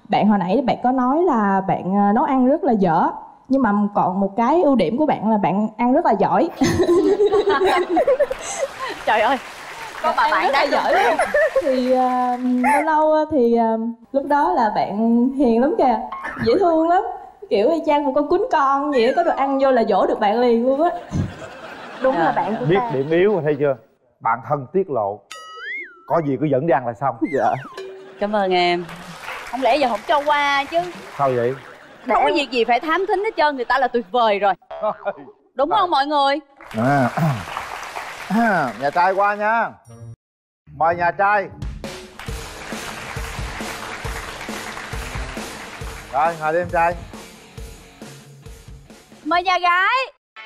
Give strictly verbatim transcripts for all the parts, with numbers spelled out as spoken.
Bạn hồi nãy bạn có nói là bạn nấu ăn rất là dở, nhưng mà còn một cái ưu điểm của bạn là bạn ăn rất là giỏi. Trời ơi, có bà bạn đã giỏi luôn. Thì uh, lâu lâu thì uh, lúc đó là bạn hiền lắm kìa, dễ thương lắm, kiểu y chang một con cún con vậy, có đồ ăn vô là dỗ được bạn liền luôn á. Đúng là bạn của biết ta. điểm yếu rồi thấy chưa, bạn thân tiết lộ, có gì cứ dẫn đi ăn là xong. Dạ. Cảm ơn em. Không lẽ giờ không cho qua chứ? Sao vậy? Không có việc gì phải thám thính hết trơn, người ta là tuyệt vời rồi. Đúng không mọi người? À. Nhà trai qua nha. Mời nhà trai. Rồi, ngồi đi em trai. Mời nhà gái.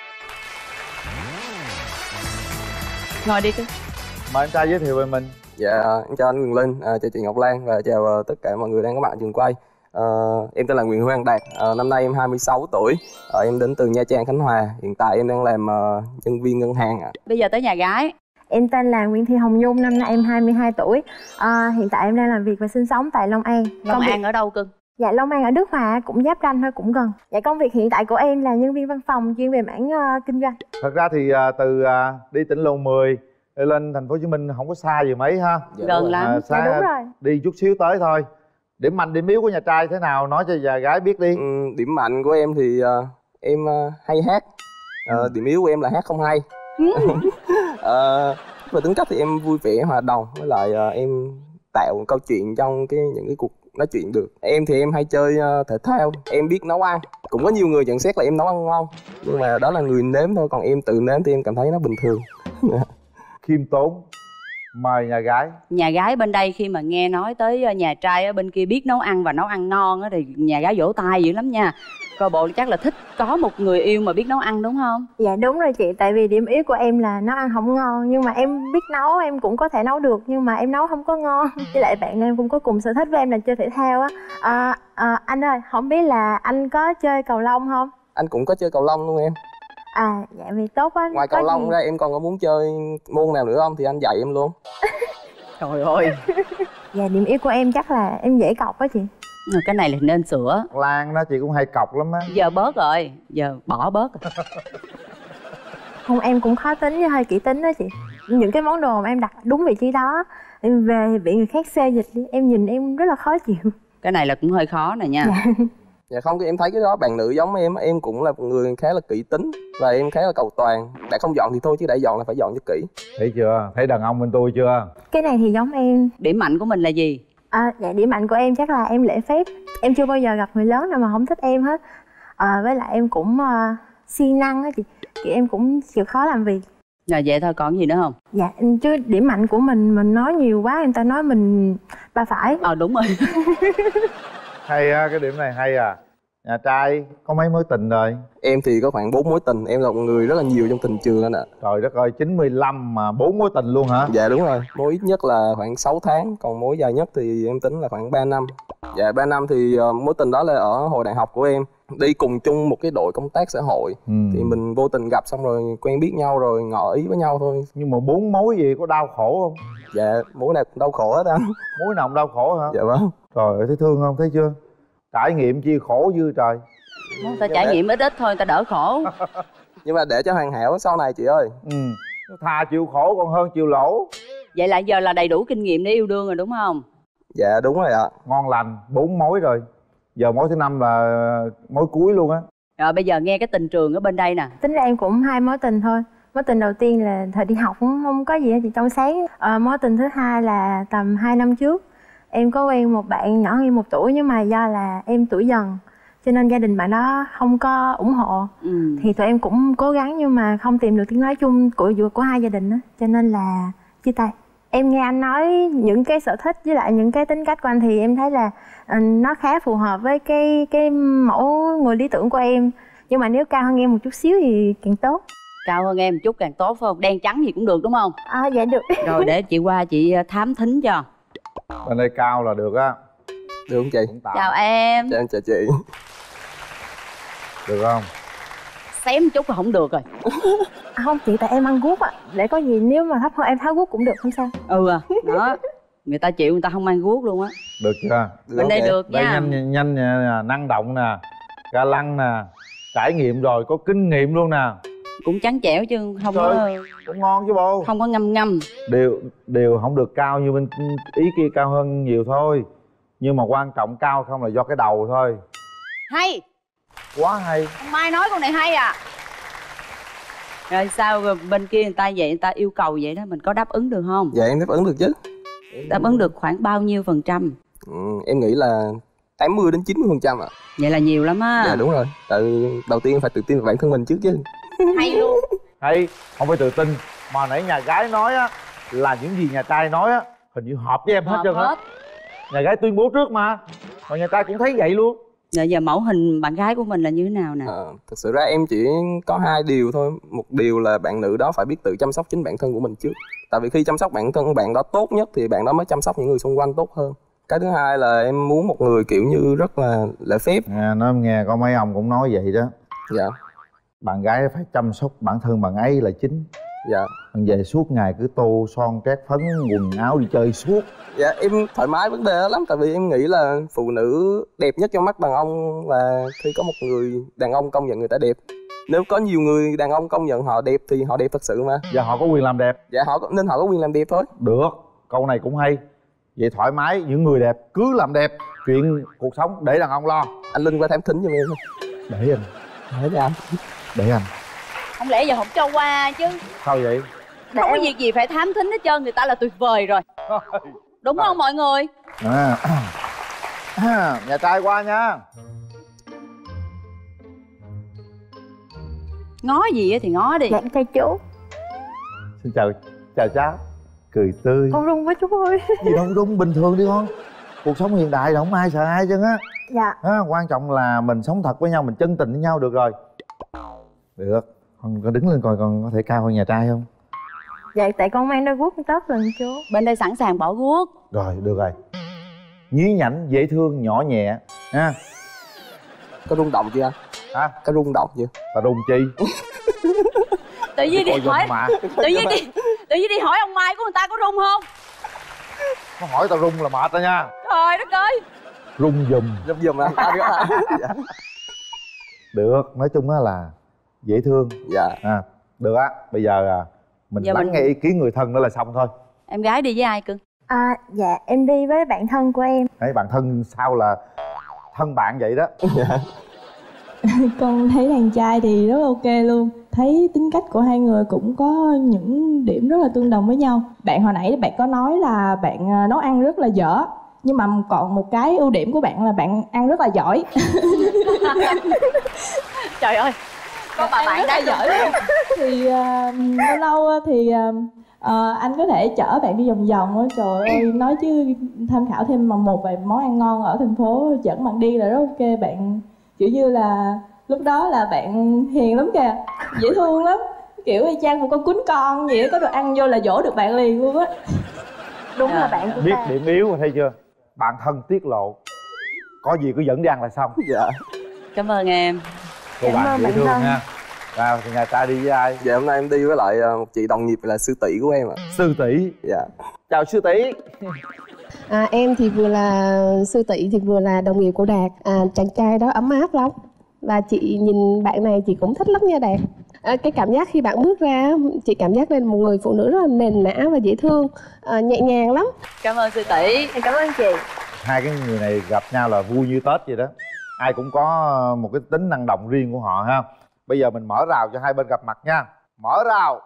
Ngồi đi cưng. Mời em trai giới thiệu về mình. Dạ, em chào anh Quyền Linh, à, chào chị Ngọc Lan và chào uh, tất cả mọi người đang có mặt trường quay. Uh, em tên là Nguyễn Hoàng Đạt, uh, năm nay em hai mươi sáu tuổi, uh, em đến từ Nha Trang, Khánh Hòa. Hiện tại em đang làm uh, nhân viên ngân hàng ạ. Bây giờ tới nhà gái. Em tên là Nguyễn Thị Hồng Nhung, năm nay em hai mươi hai tuổi. À, hiện tại em đang làm việc và sinh sống tại Long An. Long công An việc... ở đâu cưng? Dạ, Long An ở Đức Hòa, cũng giáp ranh thôi, cũng gần. Dạ, công việc hiện tại của em là nhân viên văn phòng chuyên về mảng uh, kinh doanh. Thật ra thì uh, từ uh, đi tỉnh Lộ mười lên thành phố Hồ Chí Minh không có xa gì mấy ha. Dạ, gần lắm. À, xa, dạ đúng rồi. Đi chút xíu tới thôi. Điểm mạnh điểm yếu của nhà trai thế nào, nói cho nhà gái biết đi. Ừ, điểm mạnh của em thì uh, em uh, hay hát. Uh, điểm yếu của em là hát không hay. uh, về tính cách thì em vui vẻ, hòa đồng, với lại uh, em tạo câu chuyện trong cái những cái cuộc nói chuyện được. Em thì em hay chơi uh, thể thao, em biết nấu ăn. Cũng có nhiều người nhận xét là em nấu ăn ngon, nhưng mà đó là người nếm thôi, còn em tự nếm thì em cảm thấy nó bình thường. Khiêm tốn. Mời nhà gái. Nhà gái bên đây khi mà nghe nói tới nhà trai ở bên kia biết nấu ăn và nấu ăn ngon á thì nhà gái vỗ tay dữ lắm nha. Coi bộ chắc là thích có một người yêu mà biết nấu ăn đúng không? Dạ đúng rồi chị, tại vì điểm yếu của em là nấu ăn không ngon. Nhưng mà em biết nấu, em cũng có thể nấu được, nhưng mà em nấu không có ngon. Với lại bạn em cũng có cùng sở thích với em là chơi thể thao á. à, à, Anh ơi, không biết là anh có chơi cầu lông không? Anh cũng có chơi cầu lông luôn em. À, dạ vì tốt quá. Ngoài cầu lông gì... ra em còn có muốn chơi môn nào nữa không thì anh dạy em luôn. Trời ơi. Dạ, điểm yếu của em chắc là em dễ cọc á chị. Cái này là nên sửa. Lan đó chị cũng hay cọc lắm á. Giờ bớt rồi, giờ bỏ bớt rồi. Không, em cũng khó tính với hơi kỹ tính đó chị. Những cái món đồ mà em đặt đúng vị trí đó, em về bị người khác xê dịch đi, em nhìn em rất là khó chịu. Cái này là cũng hơi khó này nha. Dạ. Dạ không, em thấy cái đó bạn nữ giống em, em cũng là một người khá là kỹ tính và em khá là cầu toàn. Đã không dọn thì thôi, chứ đã dọn là phải dọn cho kỹ. Thấy chưa, thấy đàn ông bên tôi chưa? Cái này thì giống em. Điểm mạnh của mình là gì? À, dạ điểm mạnh của em chắc là em lễ phép. Em chưa bao giờ gặp người lớn nào mà không thích em hết. À, với lại em cũng uh, siêng năng á chị, kiểu em cũng chịu khó làm việc. Rồi vậy thôi, còn gì nữa không? Dạ, chứ điểm mạnh của mình mình nói nhiều quá người ta nói mình ba phải. Ờ đúng rồi. Hay á, cái điểm này hay à. Nhà trai có mấy mối tình rồi? Em thì có khoảng bốn mối tình, em là một người rất là nhiều trong tình trường anh ạ. Trời đất ơi, chín mươi lăm mà bốn mối tình luôn hả? Dạ đúng rồi, mối ít nhất là khoảng sáu tháng, còn mối dài nhất thì em tính là khoảng ba năm. Dạ ba năm thì uh, mối tình đó là ở hồi đại học của em. Đi cùng chung một cái đội công tác xã hội. ừ. Thì mình vô tình gặp xong rồi quen biết nhau rồi ngỏ ý với nhau thôi. Nhưng mà bốn mối gì có đau khổ không? Dạ, mối nào cũng đau khổ hết anh. Mối nào cũng đau khổ hả? Dạ vâng. Trời ơi, thấy thương không, thấy chưa? Trải nghiệm chi khổ dư trời. Người ta trải nghiệm ít ít thôi, người ta đỡ khổ. Nhưng mà để cho hoàn hảo sau này chị ơi. Ừ. Thà chịu khổ còn hơn chịu lỗ. Vậy là giờ là đầy đủ kinh nghiệm để yêu đương rồi đúng không? Dạ đúng rồi ạ. Ngon lành, bốn mối rồi. Giờ mối thứ năm là mối cuối luôn á. Rồi bây giờ nghe cái tình trường ở bên đây nè. Tính ra em cũng hai mối tình thôi. Mối tình đầu tiên là thời đi học cũng không có gì hết chị, trong sáng. à, Mối tình thứ hai là tầm hai năm trước. Em có quen một bạn nhỏ hơn em một tuổi, nhưng mà do là em tuổi dần cho nên gia đình bạn đó không có ủng hộ. ừ. Thì tụi em cũng cố gắng nhưng mà không tìm được tiếng nói chung của của hai gia đình đó, cho nên là chia tay. Em nghe anh nói những cái sở thích với lại những cái tính cách của anh thì em thấy là uh, nó khá phù hợp với cái cái mẫu người lý tưởng của em. Nhưng mà nếu cao hơn em một chút xíu thì càng tốt. Cao hơn em một chút càng tốt phải không? Đen trắng gì cũng được đúng không? À dạ được. Rồi để chị qua chị thám thính cho. Bên đây cao là được á. Được không chị? Chào em. Chào em, chào chị. Được không? Xém một chút là không được rồi. À, không chị, tại em ăn guốc á. Để có gì nếu mà thấp hơn em tháo guốc cũng được, không sao. Ừ à, đó. người ta chịu, người ta không mang guốc luôn á. Được chưa? Bên đây được đây nha. nhanh nhanh nè, năng động nè, ga lăng nè, trải nghiệm rồi, có kinh nghiệm luôn nè. Cũng trắng trẻo chứ không Trời, có cũng ngon chứ bộ. không có ngâm ngâm. Đều đều không được cao như bên ý kia, cao hơn nhiều thôi. Nhưng mà quan trọng cao không là do cái đầu thôi. Hay. Quá hay. Ông Mai nói con này hay à. Rồi sao rồi bên kia người ta vậy, người ta yêu cầu vậy đó, mình có đáp ứng được không? Dạ em đáp ứng được chứ. Đáp ứng được khoảng bao nhiêu phần trăm? Ừ, em nghĩ là tám mươi đến chín mươi phần trăm ạ. Vậy là nhiều lắm á. Dạ đúng rồi. Tại đầu tiên em phải tự tin vào bản thân mình trước chứ. Hay luôn. Hay, không phải tự tin. Mà nãy nhà gái nói á, là những gì nhà trai nói á, hình như hợp với em hết Hợp trơn á. Nhà gái tuyên bố trước mà. Mà nhà trai cũng thấy vậy luôn. Rồi giờ mẫu hình bạn gái của mình là như thế nào nè? À, thực sự ra em chỉ có hai điều thôi. Một điều là bạn nữ đó phải biết tự chăm sóc chính bản thân của mình trước. Tại vì khi chăm sóc bản thân của bạn đó tốt nhất thì bạn đó mới chăm sóc những người xung quanh tốt hơn. Cái thứ hai là em muốn một người kiểu như rất là lễ phép. À, nói em nghe, có mấy ông cũng nói vậy đó. Dạ. Bạn gái phải chăm sóc bản thân bạn ấy là chính. Dạ. Bạn về suốt ngày cứ tô son trét phấn, quần áo đi chơi suốt. Dạ em thoải mái vấn đề đó lắm. Tại vì em nghĩ là phụ nữ đẹp nhất trong mắt đàn ông là khi có một người đàn ông công nhận người ta đẹp. Nếu có nhiều người đàn ông công nhận họ đẹp thì họ đẹp thật sự mà. Và họ có quyền làm đẹp. Dạ họ có, nên họ có quyền làm đẹp thôi. Được, câu này cũng hay. Vậy thoải mái, những người đẹp cứ làm đẹp. Chuyện cuộc sống để đàn ông lo. Anh Linh qua thám thính giùm em thôi. Để anh. Để cho anh. Để anh. Không lẽ giờ không cho qua chứ? Sao vậy? Không có việc gì phải thám thính hết trơn, người ta là tuyệt vời rồi. Đúng không mọi người? À. Nhà trai qua nha. Ngó gì á thì ngó đi. Dạ chào chú. Xin chào, chào cháu. Cười tươi. Con run quá chú ơi. Gì đâu rung, bình thường đi con. Cuộc sống hiện đại là không ai sợ ai chứ á. Dạ. À, quan trọng là mình sống thật với nhau, mình chân tình với nhau được rồi. Được. Con, con đứng lên coi con có thể cao hơn nhà trai không? Dạ tại con mang đôi guốc tốt lần chú. Bên đây sẵn sàng bỏ guốc. Rồi, được rồi. Nhí nhảnh, dễ thương, nhỏ nhẹ ha. Có rung động chưa anh? Hả? Có rung động chưa? Tao rung chi? Tự nhiên đi hỏi mà. Tự nhiên đi Tự nhiên đi hỏi ông Mai của người ta có rung không? Nó hỏi tao rung là mệt tao nha. Trời đất ơi. Rung giùm. Rung giùm anh. Dạ. Được, nói chung á là dễ thương. Dạ. À, được á, bây giờ à, mình Giờ lắng mình- nghe ý kiến người thân nữa là xong thôi. Em gái đi với ai cưng? À dạ em đi với bạn thân của em. Đấy, bạn thân sao là thân bạn vậy đó. Con thấy đàn trai thì rất ok luôn. Thấy tính cách của hai người cũng có những điểm rất là tương đồng với nhau. Bạn hồi nãy bạn có nói là bạn à, nấu ăn rất là dở. Nhưng mà còn một cái ưu điểm của bạn là bạn ăn rất là giỏi. Trời ơi, có bà bạn đã giỏi luôn. Thì à, lâu lâu á thì à, à, anh có thể chở bạn đi vòng vòng á. Trời ơi, nói chứ tham khảo thêm mà một vài món ăn ngon ở thành phố dẫn bạn đi là rất ok. Bạn kiểu như là lúc đó là bạn hiền lắm kìa, dễ thương lắm, kiểu y chang một con cún con vậy á, có đồ ăn vô là dỗ được bạn liền luôn á. Đúng là bạn của Biết ta. điểm yếu rồi thấy chưa? Bạn thân tiết lộ. Có gì cứ dẫn đi ăn là xong. Dạ. Cảm ơn em. Cô Cảm bạn ơn dễ bạn thương thân. nha. Nào thì nhà ta đi với ai? Dạ hôm nay em đi với lại ờ, một chị đồng nghiệp là sư tỷ của em ạ. Sư tỷ. Dạ. Chào sư tỷ. À, em thì vừa là sư tỷ thì vừa là đồng nghiệp của Đạt. À, chàng trai đó ấm áp lắm. Và chị nhìn bạn này chị cũng thích lắm nha Đạt. À, cái cảm giác khi bạn bước ra, chị cảm giác lên một người phụ nữ rất là nền nã và dễ thương, à, nhẹ nhàng lắm. Cảm ơn sư tỷ. Em cảm ơn chị. Hai cái người này gặp nhau là vui như Tết vậy đó. Ai cũng có một cái tính năng động riêng của họ ha. Bây giờ mình mở rào cho hai bên gặp mặt nha. Mở rào.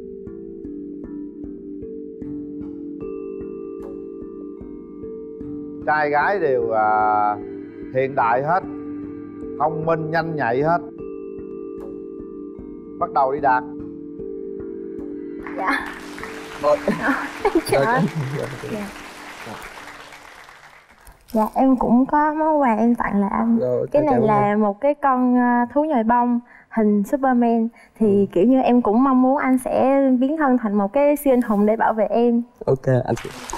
Trai gái đều à, hiện đại hết, thông minh nhanh nhạy hết. Bắt đầu đi Đạt. Dạ. Rồi. Trời ơi. Dạ. Dạ em cũng có món quà em tặng lại anh. Rồi, Cái cảm này ơn là em. một cái con à, thú nhồi bông hình Superman. Thì kiểu như em cũng mong muốn anh sẽ biến thân thành một cái siêu anh hùng để bảo vệ em. Ok anh.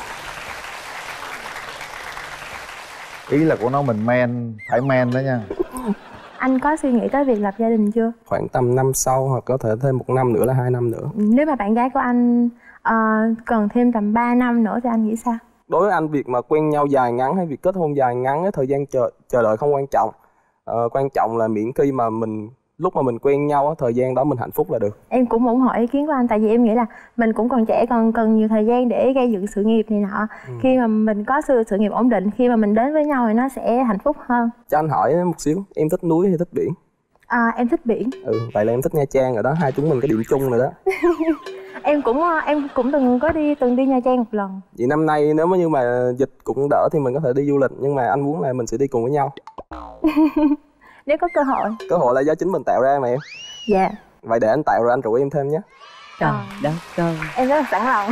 Ý là của nó mình men, phải men đó nha. Anh có suy nghĩ tới việc lập gia đình chưa? Khoảng tầm năm sau hoặc có thể thêm một năm nữa là hai năm nữa. Nếu mà bạn gái của anh ờ, cần thêm tầm ba năm nữa thì anh nghĩ sao? đối với anh việc mà quen nhau dài ngắn hay việc kết hôn dài ngắn ấy, thời gian chờ chờ đợi không quan trọng. Ờ, quan trọng là miễn khi mà mình lúc mà mình quen nhau á, thời gian đó mình hạnh phúc là được. Em cũng ủng hộ ý kiến của anh, tại vì em nghĩ là mình cũng còn trẻ, còn cần nhiều thời gian để gây dựng sự nghiệp này nọ. Ừ. Khi mà mình có sự sự nghiệp ổn định, khi mà mình đến với nhau thì nó sẽ hạnh phúc hơn. Cho anh hỏi một xíu, em thích núi hay thích biển? À, em thích biển. Ừ, vậy là em thích Nha Trang rồi đó, hai chúng mình có điểm chung rồi đó. Em cũng em cũng từng có đi từng đi Nha Trang một lần. Vậy năm nay nếu như mà dịch cũng đỡ thì mình có thể đi du lịch, nhưng mà anh muốn là mình sẽ đi cùng với nhau. Nếu có cơ hội. Cơ hội là do chính mình tạo ra mà em. Dạ. Vậy để anh tạo rồi anh rủ em thêm nhé. Trời đất ơi. Em rất là sẵn lòng.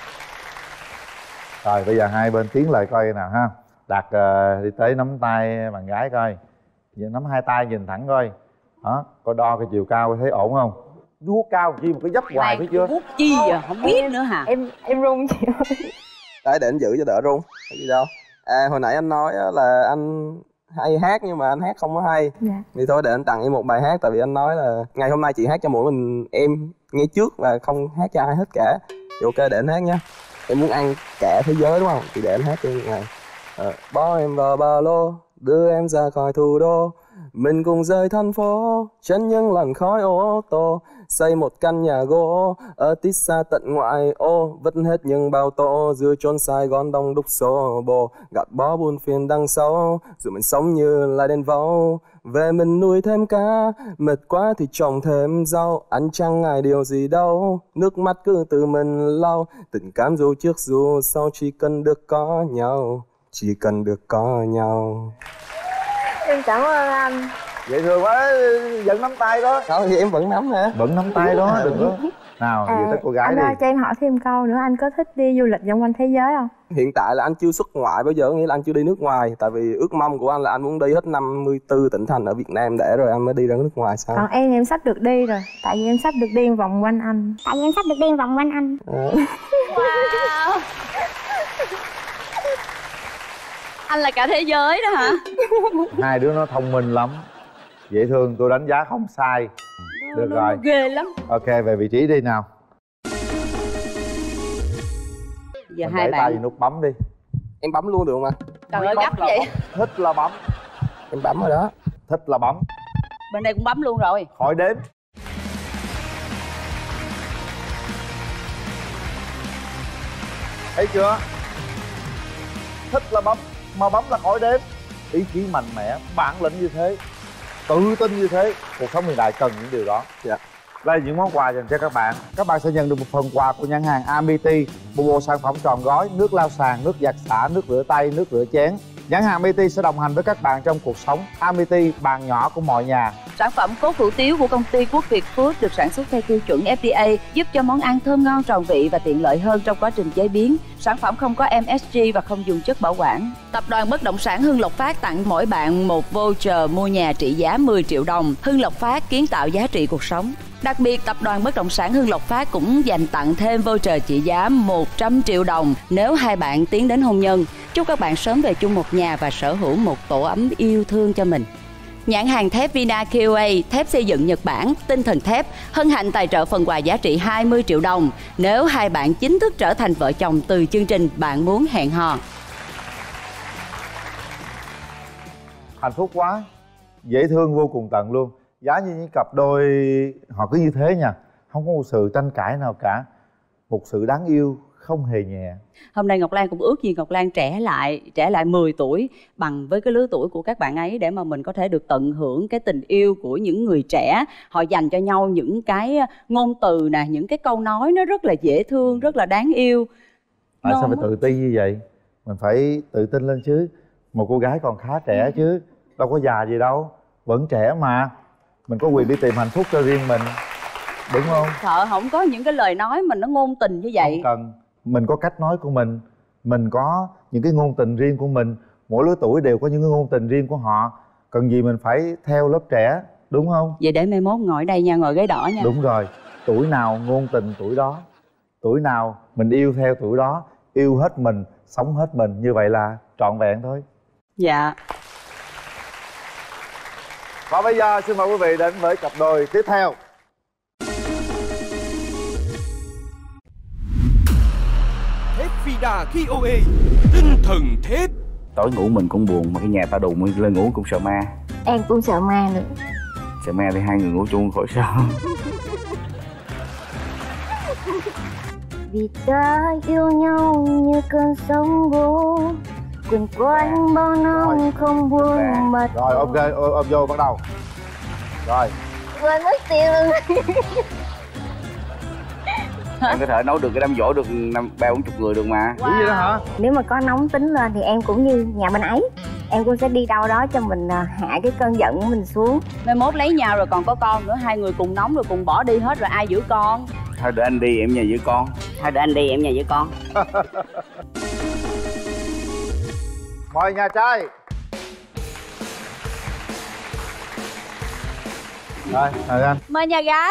Rồi bây giờ hai bên tiến lại coi nào ha. Đạt uh, đi tới nắm tay bạn gái coi. Giờ nắm hai tay nhìn thẳng coi. Đó, coi đo cái chiều cao thấy ổn không? Vuốt cao chi mà có dấp hoài phải chưa? Vuốt chi à, không biết em, nữa hả? Em em run chị ơi. Đấy, để anh giữ cho đỡ run. Cái gì đâu. À, hồi nãy anh nói là anh hay hát nhưng mà anh hát không có hay. Dạ. Thì thôi để anh tặng em một bài hát, tại vì anh nói là ngày hôm nay chị hát cho mỗi mình em nghe trước và không hát cho ai hết cả. Thì ok, để anh hát nha. Em muốn ăn cả thế giới đúng không? Thì để anh hát cho ngày. À, bỏ em vào ba lô, đưa em ra khỏi thủ đô, mình cùng rời thành phố, chân những làn khói ô tô, xây một căn nhà gỗ ở tít xa tận ngoại ô, vứt hết những bao tô giữa chốn Sài Gòn đông đúc xô bồ, gạt bỏ buồn phiền đằng sau, rồi mình sống như là đèn vâu. Về mình nuôi thêm cá, mệt quá thì trồng thêm rau, ăn chẳng ngại điều gì đâu, nước mắt cứ từ mình lau, tình cảm dù trước dù sau chỉ cần được có nhau, chỉ cần được có nhau. Em cảm ơn anh. Dễ thương quá, vẫn nắm tay đó. Đó thì em vẫn nắm hả? Vẫn nắm tay đó, đừng có. Nào, à, về tới cô gái anh đi. ơi, cho em hỏi thêm câu nữa, anh có thích đi du lịch vòng quanh thế giới không? Hiện tại là anh chưa xuất ngoại bao giờ, nghĩa là anh chưa đi nước ngoài. Tại vì ước mong của anh là anh muốn đi hết năm mươi tư tỉnh thành ở Việt Nam để rồi anh mới đi ra nước ngoài sao? Còn em thì em sắp được đi rồi, tại vì em sắp được đi vòng quanh anh. Tại vì em sắp được đi vòng quanh anh. À. Wow. Anh là cả thế giới đó hả? Hai đứa nó thông minh lắm, dễ thương, tôi đánh giá không sai. Được nó, rồi, nó ghê lắm. Ok, về vị trí đi nào. Giờ mình hai để bạn tay vào nút bấm đi. Em bấm luôn được không anh? Trời ơi, gấp vậy. Thích là bấm. Em bấm rồi đó. Thích là bấm. Bên đây cũng bấm luôn rồi. Khỏi đếm. Thấy chưa? Thích là bấm, mà bấm là khỏi đếm. Ý chí mạnh mẽ, bản lĩnh như thế, tự tin như thế, cuộc sống hiện đại cần những điều đó. Dạ. Đây là những món quà dành cho các bạn. Các bạn sẽ nhận được một phần quà của nhãn hàng Amity, một bộ sản phẩm tròn gói, nước lau sàn, nước giặt xả, nước rửa tay, nước rửa chén. Nhãn hàng Amity sẽ đồng hành với các bạn trong cuộc sống. Amity, bàn nhỏ của mọi nhà. Sản phẩm cốt hủ tiếu của công ty Quốc Việt Food được sản xuất theo tiêu chuẩn F D A, giúp cho món ăn thơm ngon tròn vị và tiện lợi hơn trong quá trình chế biến. Sản phẩm không có M S G và không dùng chất bảo quản. Tập đoàn Bất động sản Hưng Lộc Phát tặng mỗi bạn một voucher mua nhà trị giá mười triệu đồng. Hưng Lộc Phát kiến tạo giá trị cuộc sống. Đặc biệt, Tập đoàn Bất động sản Hưng Lộc Phát cũng dành tặng thêm voucher trị giá một trăm triệu đồng nếu hai bạn tiến đến hôn nhân. Chúc các bạn sớm về chung một nhà và sở hữu một tổ ấm yêu thương cho mình. Nhãn hàng thép Vina Q A, thép xây dựng Nhật Bản, tinh thần thép, hân hạnh tài trợ phần quà giá trị hai mươi triệu đồng nếu hai bạn chính thức trở thành vợ chồng từ chương trình Bạn Muốn Hẹn Hò. Hạnh phúc quá, dễ thương vô cùng tận luôn. Giá như những cặp đôi họ cứ như thế nha, không có một sự tranh cãi nào cả, một sự đáng yêu không hề nhẹ. Hôm nay Ngọc Lan cũng ước gì Ngọc Lan trẻ lại, trẻ lại mười tuổi bằng với cái lứa tuổi của các bạn ấy, để mà mình có thể được tận hưởng cái tình yêu của những người trẻ. Họ dành cho nhau những cái ngôn từ nè, những cái câu nói nó rất là dễ thương, rất là đáng yêu. Tại sao phải tự ti như vậy? Mình phải tự tin lên chứ. Một cô gái còn khá trẻ chứ, đâu có già gì đâu, vẫn trẻ mà. Mình có quyền đi tìm hạnh phúc cho riêng mình, đúng không? Sợ không có những cái lời nói mình nó ngôn tình như vậy. Không cần. Mình có cách nói của mình, mình có những cái ngôn tình riêng của mình. Mỗi lứa tuổi đều có những cái ngôn tình riêng của họ. Cần gì mình phải theo lớp trẻ, đúng không? Vậy để mai mốt ngồi đây nha, ngồi ghế đỏ nha. Đúng rồi, tuổi nào ngôn tình tuổi đó. Tuổi nào mình yêu theo tuổi đó. Yêu hết mình, sống hết mình, như vậy là trọn vẹn thôi. Dạ. Và bây giờ xin mời quý vị đến với cặp đôi tiếp theo. Thép Vida Q A, Tinh thần thép. Tối ngủ mình cũng buồn mà cái nhà tao đùng lên ngủ cũng sợ ma. Em cũng sợ ma nữa. Sợ ma thì hai người ngủ chung khỏi sợ. Vì ta yêu nhau như cơn sóng vỗ quần quanh bao năm không buông mặt. Rồi ôm ghê, ôm, ôm vô bắt đầu. Rồi Quên mất tiêu. Em có thể nấu được cái đám giỗ được năm ba bốn chục người được mà. wow. Gì đó hả? Nếu mà có nóng tính lên thì em cũng như nhà bên ấy, em cũng sẽ đi đâu đó cho mình hạ cái cơn giận của mình xuống. Mai mốt lấy nhau rồi còn có con nữa, hai người cùng nóng rồi cùng bỏ đi hết rồi ai giữ con? Thôi để anh đi em nhà giữ con. Thôi để anh đi em nhà giữ con. Mời nhà trai. Rồi, mời anh. Mời nhà gái.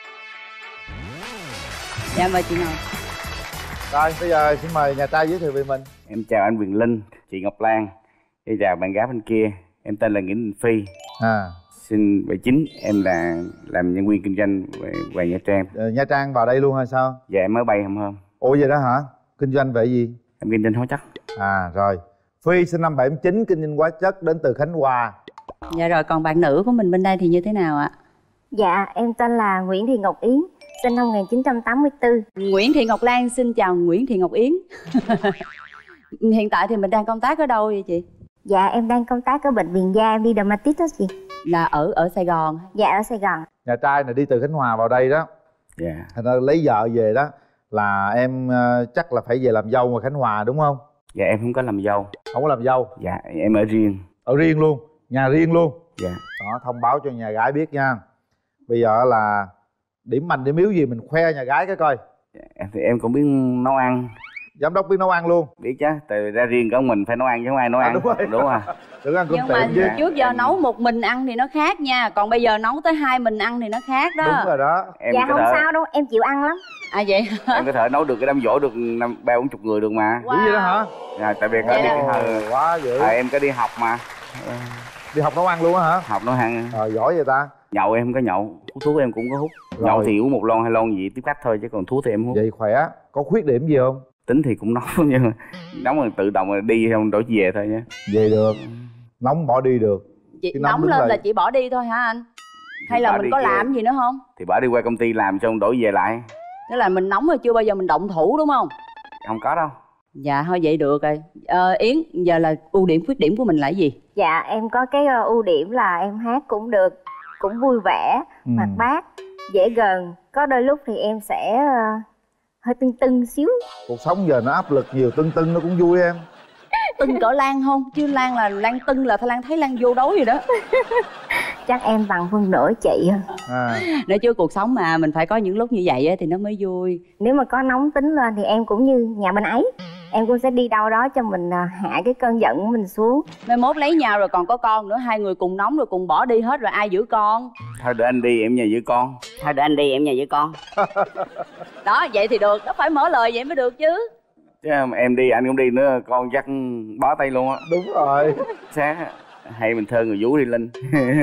Dạ mời chị ngồi. Rồi, bây giờ xin mời nhà trai giới thiệu về mình. Em chào anh Quyền Linh, chị Ngọc Lan. Em chào bạn gái bên kia. Em tên là Nguyễn Đình Phi. À. Sinh bảy chín, em là làm nhân viên kinh doanh về, về Nha Trang. Ờ, Nha Trang vào đây luôn hay sao? Dạ em mới bay hôm hôm. Ủa vậy đó hả? Kinh doanh về gì? Em kinh doanh hóa chất. À rồi. Phi sinh năm bảy chín, kinh doanh hóa chất, đến từ Khánh Hòa. Dạ rồi, còn bạn nữ của mình bên đây thì như thế nào ạ? Dạ, em tên là Nguyễn Thị Ngọc Yến, sinh năm một nghìn chín trăm tám mươi tư. Nguyễn Thị Ngọc Lan, xin chào Nguyễn Thị Ngọc Yến. Hiện tại thì mình đang công tác ở đâu vậy chị? Dạ, em đang công tác ở bệnh viện da, em đi dermatit đó chị. Là ở ở Sài Gòn? Dạ, ở Sài Gòn. Nhà trai này đi từ Khánh Hòa vào đây đó. Dạ. Thành ra lấy vợ về đó là em uh, chắc là phải về làm dâu ngoài Khánh Hòa đúng không? Dạ em không có làm dâu. Không có làm dâu? Dạ em ở riêng. Ở riêng luôn? Nhà riêng luôn? Dạ. Đó, thông báo cho nhà gái biết nha. Bây giờ là điểm mạnh điểm yếu gì mình khoe nhà gái cái coi. Dạ, thì em cũng biết nấu ăn. Giám đốc biết nấu ăn luôn? Biết chứ, từ ra riêng có mình phải nấu ăn chứ không ai nấu à, ăn. Đúng rồi. Đúng rồi. Đừng ăn cơm nhưng tiệm mà chứ. trước giờ nấu một mình ăn thì nó khác nha, còn bây giờ nấu tới hai mình ăn thì nó khác đó. Đúng rồi đó. Em dạ không thể... sao đâu, em chịu ăn lắm. À vậy em có thể nấu được cái đám giỗ được năm ba bốn chục người được mà. Wow. Gì đó hả? Dạ, tại vì có dạ. đi hồi... quá dữ. À, em có đi học mà. Đi học nấu ăn luôn á hả? Học nấu ăn. Rồi giỏi vậy ta. Nhậu em không có nhậu, hút thuốc em cũng có hút. Rồi. Nhậu thì uống một lon hai lon gì tiếp khách thôi chứ còn thuốc thì em hút. Vậy khỏe. Có khuyết điểm gì không? Tính thì cũng nóng nhưng mà nóng rồi tự động rồi đi xong đổi về thôi nhé. Về được. Nóng bỏ đi được. Chị nóng lên lại. Là chị bỏ đi thôi hả anh? Hay thì là mình có kia. Làm gì nữa không? Thì bỏ đi qua công ty làm xong đổi về lại. Tức là mình nóng rồi chưa bao giờ mình động thủ đúng không? Không có đâu. Dạ thôi vậy được rồi. ờ, Yến, giờ là ưu điểm khuyết điểm của mình là gì? Dạ em có cái ưu điểm là em hát cũng được, cũng vui vẻ, ừ. hoạt bát, dễ gần. Có đôi lúc thì em sẽ uh, hơi tưng tưng xíu. Cuộc sống giờ nó áp lực nhiều, tưng tưng nó cũng vui em. Tưng cỡ Lan không? Chứ Lan là Lan tưng là phải Lan thấy Lan vô đối gì đó. Chắc em bằng phân nửa chị à. Nói chứ cuộc sống mà mình phải có những lúc như vậy thì nó mới vui. Nếu mà có nóng tính lên thì em cũng như nhà bên ấy, em cũng sẽ đi đâu đó cho mình hạ cái cơn giận của mình xuống. Mai mốt lấy nhau rồi còn có con nữa, hai người cùng nóng rồi cùng bỏ đi hết rồi ai giữ con? Thôi để anh đi em nhà giữ con. Thôi để anh đi em nhà giữ con. Đó vậy thì được, đó phải mở lời vậy mới được chứ. Chứ em đi anh cũng đi nữa con chắc bó tay luôn á. Đúng rồi. Sáng hay mình thuê người vú đi Linh.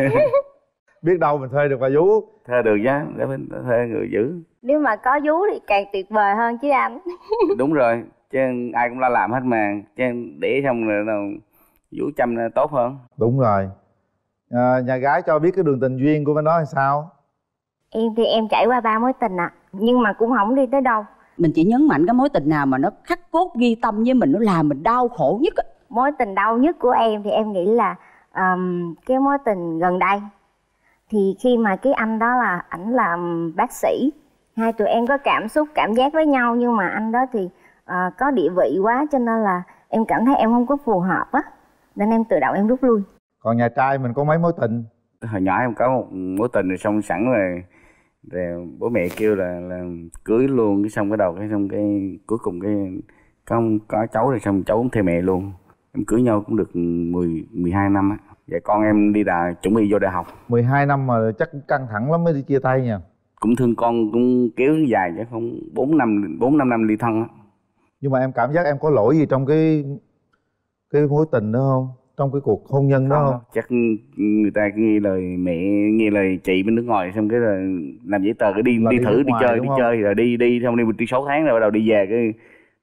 Biết đâu mình thuê được bà vú. Thuê được chứ, để mình thuê người giữ. Nếu mà có vú thì càng tuyệt vời hơn chứ anh. Đúng rồi, chứ ai cũng la làm hết mà. Chứ để xong rồi nào vú chăm tốt hơn. Đúng rồi. À, nhà gái cho biết cái đường tình duyên của bên đó là sao? Em thì em trải qua ba mối tình ạ, à, nhưng mà cũng không đi tới đâu. Mình chỉ nhấn mạnh cái mối tình nào mà nó khắc cốt ghi tâm với mình, nó làm mình đau khổ nhất á. Mối tình đau nhất của em thì em nghĩ là um, cái mối tình gần đây. Thì khi mà cái anh đó là ảnh làm bác sĩ, hai tụi em có cảm xúc cảm giác với nhau, nhưng mà anh đó thì uh, có địa vị quá cho nên là em cảm thấy em không có phù hợp á, nên em tự động em rút lui. Còn nhà trai mình có mấy mối tình? Hồi nhỏ em có một mối tình rồi xong sẵn rồi, rồi bố mẹ kêu là, là cưới luôn, cái xong cái đầu cái xong cái cuối cùng cái có có cháu rồi xong cháu cũng theo mẹ luôn. Em cưới nhau cũng được mười, mười hai năm á. Vậy con em đi đà chuẩn bị vô đại học. mười hai năm mà chắc căng thẳng lắm mới đi chia tay nha. Cũng thương con cũng kéo dài chứ không bốn năm bốn năm năm ly thân á. Nhưng mà em cảm giác em có lỗi gì trong cái cái mối tình đó không? Trong cái cuộc hôn nhân đó không? không? Chắc người ta nghe lời mẹ, nghe lời chị bên nước ngoài xong cái là làm giấy tờ cái đi là đi, đi thử đi chơi đi chơi rồi đi đi xong đi đi sáu tháng rồi bắt đầu đi về cái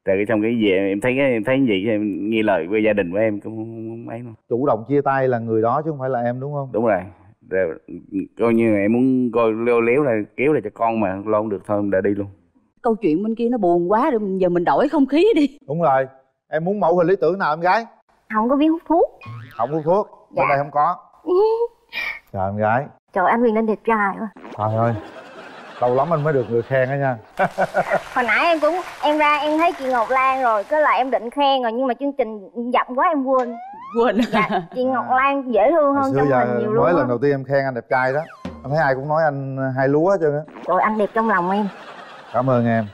Rồi cái trong cái về em thấy cái em thấy gì em nghe lời với gia đình của em cũng không, không ấy đâu. Chủ động chia tay là người đó chứ không phải là em đúng không? Đúng rồi. Rồi coi như là em muốn coi leo léo là kéo là cho con mà lo không được thôi em đã đi luôn. Câu chuyện bên kia nó buồn quá rồi, giờ mình đổi không khí đi. Đúng rồi. Em muốn mẫu hình lý tưởng nào em gái? Không có biết hút thuốc. Không hút thuốc. Dạ. Bên đây không có. Chào em gái. Trời, anh Quyền Linh đẹp trai quá. Trời ơi, lâu lắm anh mới được người khen đó nha. Hồi nãy em cũng em ra em thấy chị Ngọc Lan rồi, cái là em định khen rồi nhưng mà chương trình dậm quá em quên. Quên. Dạ, chị Ngọc Lan dễ thương hơn trong hình nhiều luôn. Mới lần đầu tiên em khen anh đẹp trai đó. Anh thấy ai cũng nói anh hai lúa hết trơn á. Rồi anh đẹp trong lòng em. Cảm ơn em.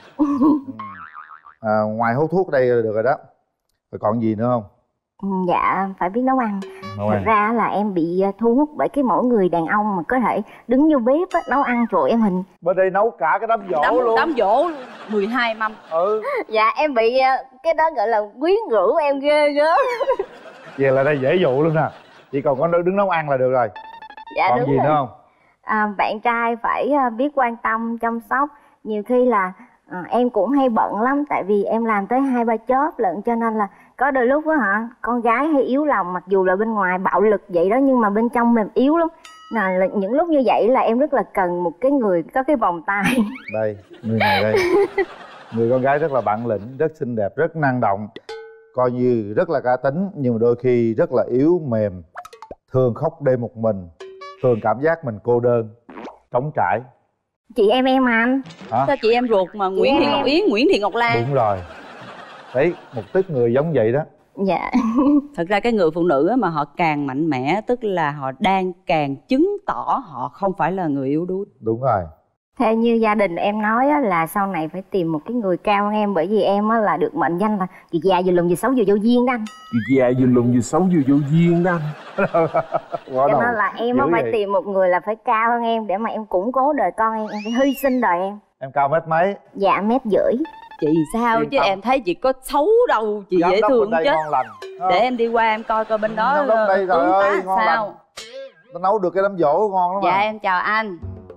À, ngoài hút thuốc đây là được rồi đó. Rồi còn gì nữa không? Dạ, phải biết nấu ăn. Nấu Thật ăn. ra là em bị thu hút bởi cái mẫu người đàn ông mà có thể đứng vô bếp á, nấu ăn. Trời em hình bên đây nấu cả cái đám giỗ đám, luôn. Đám giỗ mười hai mâm. Ừ. Dạ em bị cái đó gọi là quyến rũ em ghê gớm. Vậy là đây dễ dụ luôn nè. Chỉ còn có đứng nấu ăn là được rồi. Dạ còn đúng gì rồi. nữa không? À, bạn trai phải biết quan tâm, chăm sóc. Nhiều khi là à, em cũng hay bận lắm. Tại vì em làm tới hai ba job lận. Cho nên là có đôi lúc á hả, con gái hay yếu lòng. Mặc dù là bên ngoài bạo lực vậy đó, nhưng mà bên trong mềm yếu lắm. Là những lúc như vậy là em rất là cần một cái người có cái vòng tay. Đây, người này đây. Người con gái rất là bản lĩnh, rất xinh đẹp, rất năng động. Coi như rất là cá tính, nhưng mà đôi khi rất là yếu mềm. Thường khóc đêm một mình. Thường cảm giác mình cô đơn, trống trải. Chị em em mà anh. Hả? Sao chị em ruột mà Chị Nguyễn em Thị Ngọc em. Yến, Nguyễn Thị Ngọc Lan. Đúng rồi. Đấy, một tích người giống vậy đó. Dạ. Thật ra cái người phụ nữ á, mà họ càng mạnh mẽ tức là họ đang càng chứng tỏ họ không phải là người yếu đuối. Đúng rồi. Theo như gia đình em nói á, là sau này phải tìm một cái người cao hơn em. Bởi vì em á, là được mệnh danh là chị già vừa lùn vừa xấu vừa vô duyên đó anh. Chị già vừa lùn vừa xấu vừa vô duyên đó. Cho nên là em á, phải tìm một người là phải cao hơn em để mà em củng cố đời con em. Em phải hy sinh đời em. Em cao mét mấy? Dạ mét rưỡi. Chị sao Yên chứ tâm. em thấy chị có xấu đâu, chị Giám dễ đốc thương bên đây chứ. ngon lành. Để em đi qua em coi coi bên đó Giám đốc đây, trời tướng ơi, tá ngon sao. lành. Nó nấu được cái đám dỗ ngon lắm Dạ mà. em chào anh.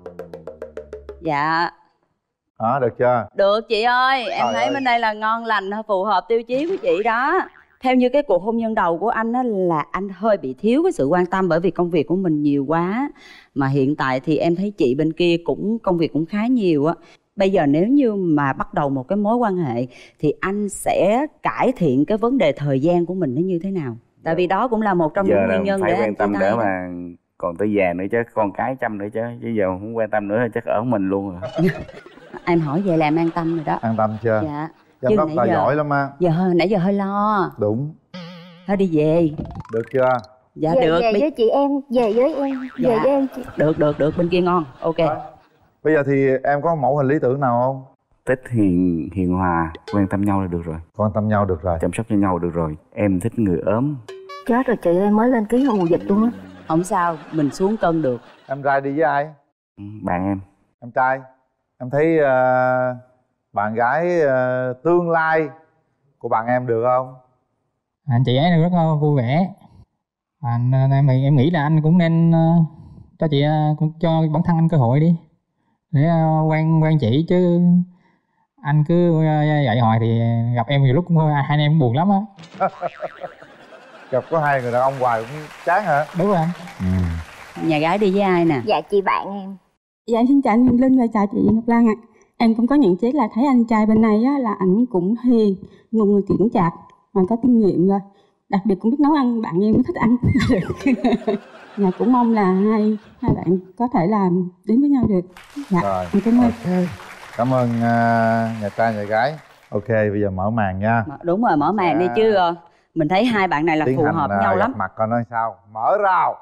Dạ Hả, được chưa? được chị ơi, em Trời thấy ơi. bên đây là ngon lành, phù hợp tiêu chí của chị đó. Theo như cái cuộc hôn nhân đầu của anh á, là anh hơi bị thiếu cái sự quan tâm bởi vì công việc của mình nhiều quá. Mà hiện tại thì em thấy chị bên kia cũng công việc cũng khá nhiều á. Bây giờ nếu như mà bắt đầu một cái mối quan hệ thì anh sẽ cải thiện cái vấn đề thời gian của mình nó như thế nào? Tại vì đó cũng là một trong Giờ những là nguyên nhân phải để quan anh tâm chia đỡ tay đó. mà còn tới già nữa chứ, con cái chăm nữa chứ. Chứ giờ không quan tâm nữa chắc ở mình luôn rồi. Em hỏi về là em an tâm rồi đó. An tâm chưa? Dạ. Giám Chứ đốc nãy ta giờ- giỏi lắm á. Giờ hơi nãy giờ hơi lo. Đúng. Thôi đi về. Được chưa? Dạ về, được. về Bi- với chị em. Về với em. Về Dạ. với em chị. Được được được bên kia ngon. Ok. Bây giờ thì em có mẫu hình lý tưởng nào không? Thích hiền hiền hòa, quan tâm nhau là được rồi. Quan tâm nhau được rồi. Chăm sóc cho nhau được rồi. Em thích người ốm. Chết rồi chị ơi, mới lên ký mùa dịch luôn á. Không sao, mình xuống cân được. Em trai đi với ai? Ừ, bạn em. Em trai. Em thấy uh, bạn gái uh, tương lai của bạn em được không? Anh chị ấy rất là vui vẻ. Anh em em nghĩ là anh cũng nên uh, cho chị uh, cũng cho bản thân anh cơ hội đi để uh, quen quen chị, chứ anh cứ uh, vậy hoài thì gặp em nhiều lúc cũng hai anh em cũng buồn lắm á. Gặp có hai người đàn ông hoài cũng chán hả? Đúng rồi anh. Ừ. Nhà gái đi với ai nè? Dạ chị bạn em. Dạ em xin chào anh Quyền Linh và chào chị Ngọc Lan ạ. Em cũng có nhận xét là thấy anh trai bên này á, là ảnh cũng hiền, một người chững chạc mà có kinh nghiệm rồi. Đặc biệt cũng biết nấu ăn, bạn em cũng thích ăn. Dạ cũng mong là hai hai bạn có thể làm đến với nhau được. Dạ Rồi. em cảm ơn. Ok. Cảm ơn uh, nhà trai nhà gái. Ok, bây giờ mở màn nha. Mở- Đúng rồi, mở màn đi Dạ. chứ ờ, mình thấy hai bạn này là Tiến phù hành hợp uh, nhau gặp lắm. mặt coi nói sao. Mở rào.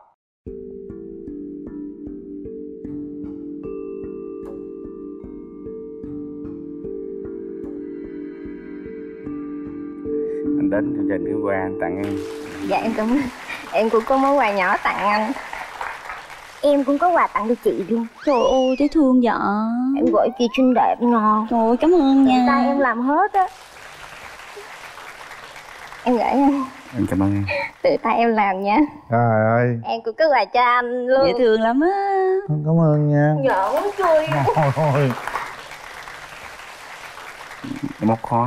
Anh đến chương trình cái quà anh tặng em. Dạ em cảm ơn. Em cũng có món quà nhỏ tặng anh. Em cũng có quà tặng cho chị luôn. Trời ơi, thấy thương vậy. Em gọi chị xinh đẹp ngon. Trời ơi, cảm ơn Tự nha. tay em làm hết á. Em gửi anh. Em cảm ơn em. Tự tay em làm nha. Trời ơi. Em cũng có quà cho anh luôn. Dễ thương lắm á. Cảm ơn nha. Giỡn chui. Ôi, ôi. Em móc khóa.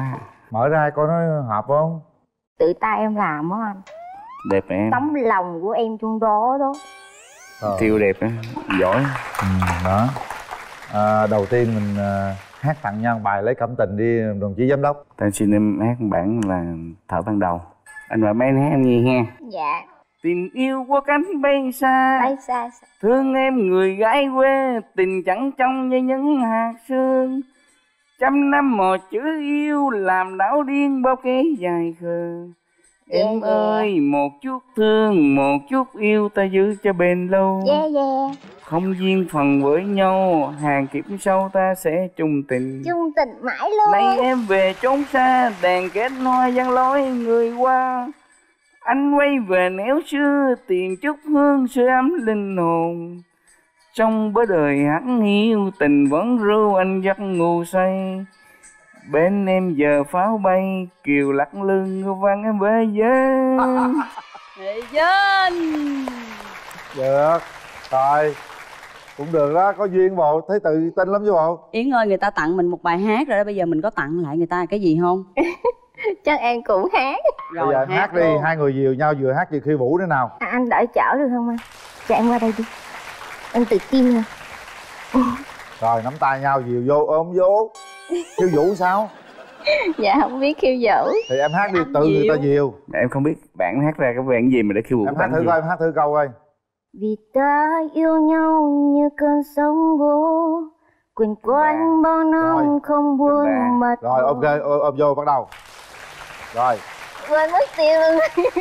Mở ra coi nó hợp không? Tự tay em làm á anh. Đẹp em. Tấm lòng của em trong đó đó. Ờ. Tiêu đẹp á, giỏi. Ừ, đó. À, đầu tiên mình uh, hát tặng nhau bài Lấy Cảm Tình đi đồng chí giám đốc. Ta xin em hát một bản là Thở Ban Đầu. Anh và mấy anh hát em nghe ha. Dạ. Tình yêu qua cánh bay xa, bay xa, xa. Thương em người gái quê, tình chẳng trong như những hạt sương. Trăm năm một chữ yêu làm đảo điên bao cái dài khờ. Yeah, Em yeah. ơi một chút thương, một chút yêu ta giữ cho bền lâu. Yeah, yeah. Không duyên phần với nhau, hàng kiếp sau ta sẽ chung tình. Chung tình mãi luôn. Nay em về chốn xa, đàn kết hoa giăng lối người qua. Anh quay về néo xưa, tiền chút hương sưởi ấm linh hồn. Trong bớ đời hẳn hiu, tình vẫn ru anh giấc ngủ say. Bên em giờ pháo bay, kiều lắc lưng vang em về dân. Nghệ dân. Được, rồi. Cũng được đó, có duyên bộ, thấy tự tin lắm chứ bộ. Yến ơi, người ta tặng mình một bài hát rồi đó, bây giờ mình có tặng lại người ta cái gì không? Chắc em cũng hát. Rồi, bây giờ hát, hát đi, luôn. Hai người dìu nhau vừa hát vừa khiêu vũ nữa nào. À, anh đợi chở được không anh? Cho em qua đây đi. Em tự tin hơn. Rồi, nắm tay nhau dìu vô, ôm vô. Khiêu vũ sao? Dạ không biết khiêu vũ. Thì em hát đi, tự người ta dìu. Em không biết bạn hát ra cái bạn gì mà để khiêu vũ. Em hát thử coi, em hát thử câu coi. Vì ta yêu nhau như cơn sóng vỗ, quỳnh quanh bao năm không buông mặt. Rồi ok, ôm, ôm vô bắt đầu. Rồi. Quên mất tiêu luôn.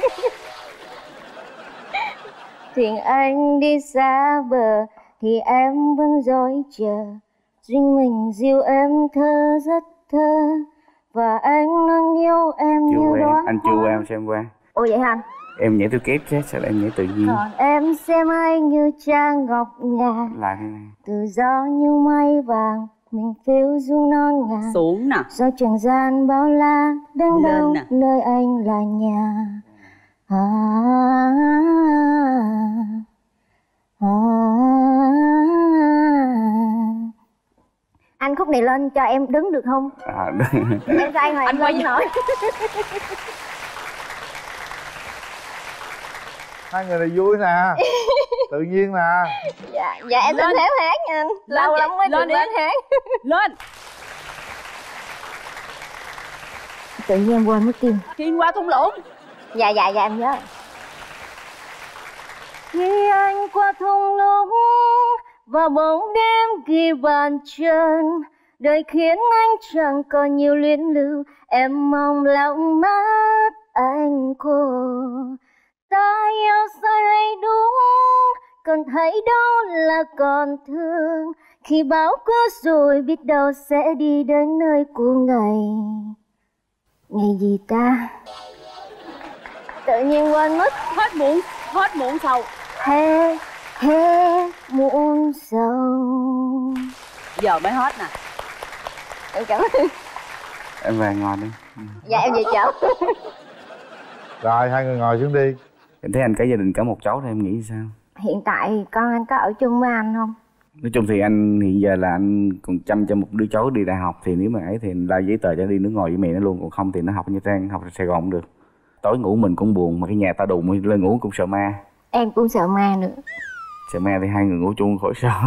Thuyền anh đi xa bờ thì em vẫn dõi chờ, riêng mình dìu em thơ rất thơ, và anh luôn yêu em chưa như quen. đó. Anh chưa quen xem qua. Ồ vậy hả anh? Em nhảy theo kép chứ sao em nhảy tự nhiên. Còn em xem anh như trang ngọc ngà, Lại thế này. tự do như mây vàng, mình phiêu du non ngà. Xuống nè. Do trần gian bao la đến đâu nơi anh là nhà. À, à, à. Anh khúc này lên cho em đứng được không? À, em sai mà anh lên nổi. Hai người này vui nè. Tự nhiên nè. Dạ, dạ em lên theo hát nha anh. Lâu lắm mới được lên hát. Lên. Tự nhiên em quên mất tim. Khiên qua thung lũng. Dạ dạ dạ em nhớ. Khi anh qua thung lũng và bóng đêm ghi bàn chân, đời khiến anh chẳng còn nhiều luyến lưu. Em mong lòng mắt anh cô. Ta yêu sai hay đúng, còn thấy đâu là còn thương. Khi bão qua rồi biết đâu sẽ đi đến nơi của ngày. Ngày gì ta? Tự nhiên quên mất. Hết muộn, hết muộn sầu. Hết, hết muộn sầu. Giờ mới hết nè. Em cảm ơn. Em về ngồi đi. Dạ em về chợ. Rồi hai người ngồi xuống đi. Em thấy anh cả gia đình cả một cháu thì em nghĩ sao? Hiện tại con anh có ở chung với anh không? Nói chung thì anh hiện giờ là anh còn chăm cho một đứa cháu đi đại học, thì nếu mà ấy thì la giấy tờ cho đi nước ngoài với mẹ nó luôn, còn không thì nó học ở Nha Trang, học ở Sài Gòn cũng được. Tối ngủ mình cũng buồn, mà cái nhà ta đùng lên ngủ cũng sợ ma. Em cũng sợ ma nữa. Sợ ma thì hai người ngủ chung khỏi sợ.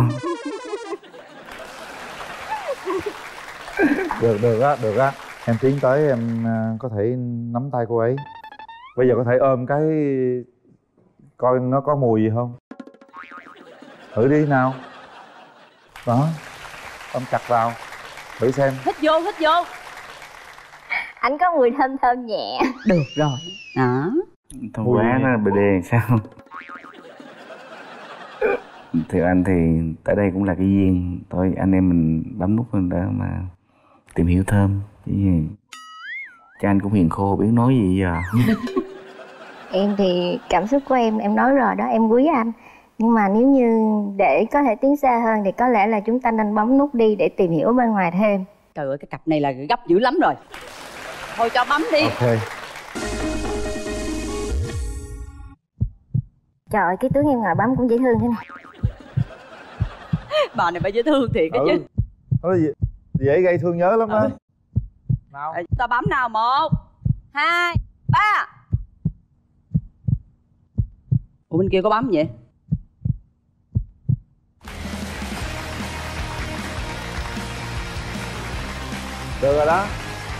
Được được á, được á. Em tiến tới em có thể nắm tay cô ấy. Bây giờ có thể ôm cái coi nó có mùi gì không. Thử đi nào. Đó. Ôm chặt vào. Thử xem. Hít vô, hít vô. Anh có mùi thơm thơm nhẹ. Được rồi. Đó. Thôi quá nó bê đê sao. Thì anh thì tại đây cũng là cái duyên. Thôi anh em mình bấm nút lên đó mà tìm hiểu thơm. Chứ gì. Cha anh cũng hiền khô biết nói gì giờ. Em thì cảm xúc của em, em nói rồi đó, em quý anh. Nhưng mà nếu như để có thể tiến xa hơn thì có lẽ là chúng ta nên bấm nút đi để tìm hiểu bên ngoài thêm. Trời ơi, cái cặp này là gấp dữ lắm rồi. Thôi cho bấm đi. Ok. Trời ơi, cái tướng em ngồi bấm cũng dễ thương thế này. Bà này phải dễ thương thiệt ừ. chứ. Nó dễ gây thương nhớ lắm đó. Ừ. Nào. Ta bấm nào. Một, hai, ba. Ủa bên kia có bấm vậy? Được rồi đó.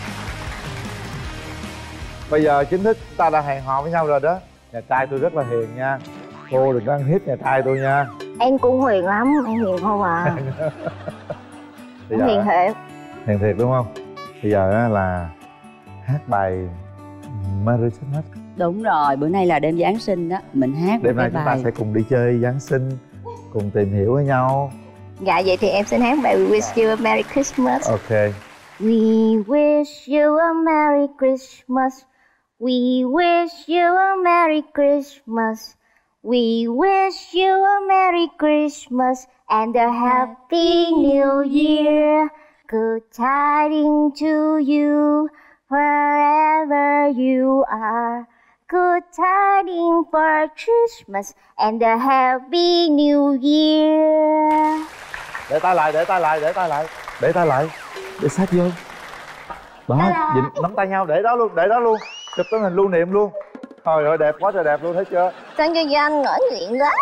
Bây giờ chính thức chúng ta đã hẹn hò với nhau rồi đó. Nhà trai tôi rất là hiền nha. Cô đừng có ăn hiếp nhà trai tôi nha. Em cũng hiền lắm, em hiền không à. Em hiền thiệt. Hiền thiệt đúng không? Bây giờ là hát bài Merry Christmas. Đúng rồi, bữa nay là đêm Giáng sinh đó. Mình hát đêm nay cái chúng bài. ta sẽ cùng đi chơi Giáng sinh, cùng tìm hiểu với nhau. Dạ vậy thì em xin hát bài We Wish You a Merry Christmas. Ok. We wish you a Merry Christmas. We wish you a Merry Christmas. We wish you a Merry Christmas and a Happy New Year. Good tidings to you wherever you are. Good tidings for Christmas and a Happy New Year. Để tay lại, để tay lại, để tay lại, để tay lại, để sát vô. Đó, nhìn nắm tay nhau, để đó luôn, để đó luôn. Chụp tấm hình lưu niệm luôn. Trời ơi đẹp quá trời đẹp luôn, thấy chưa? Sao cho anh ngỡ nghiện quá.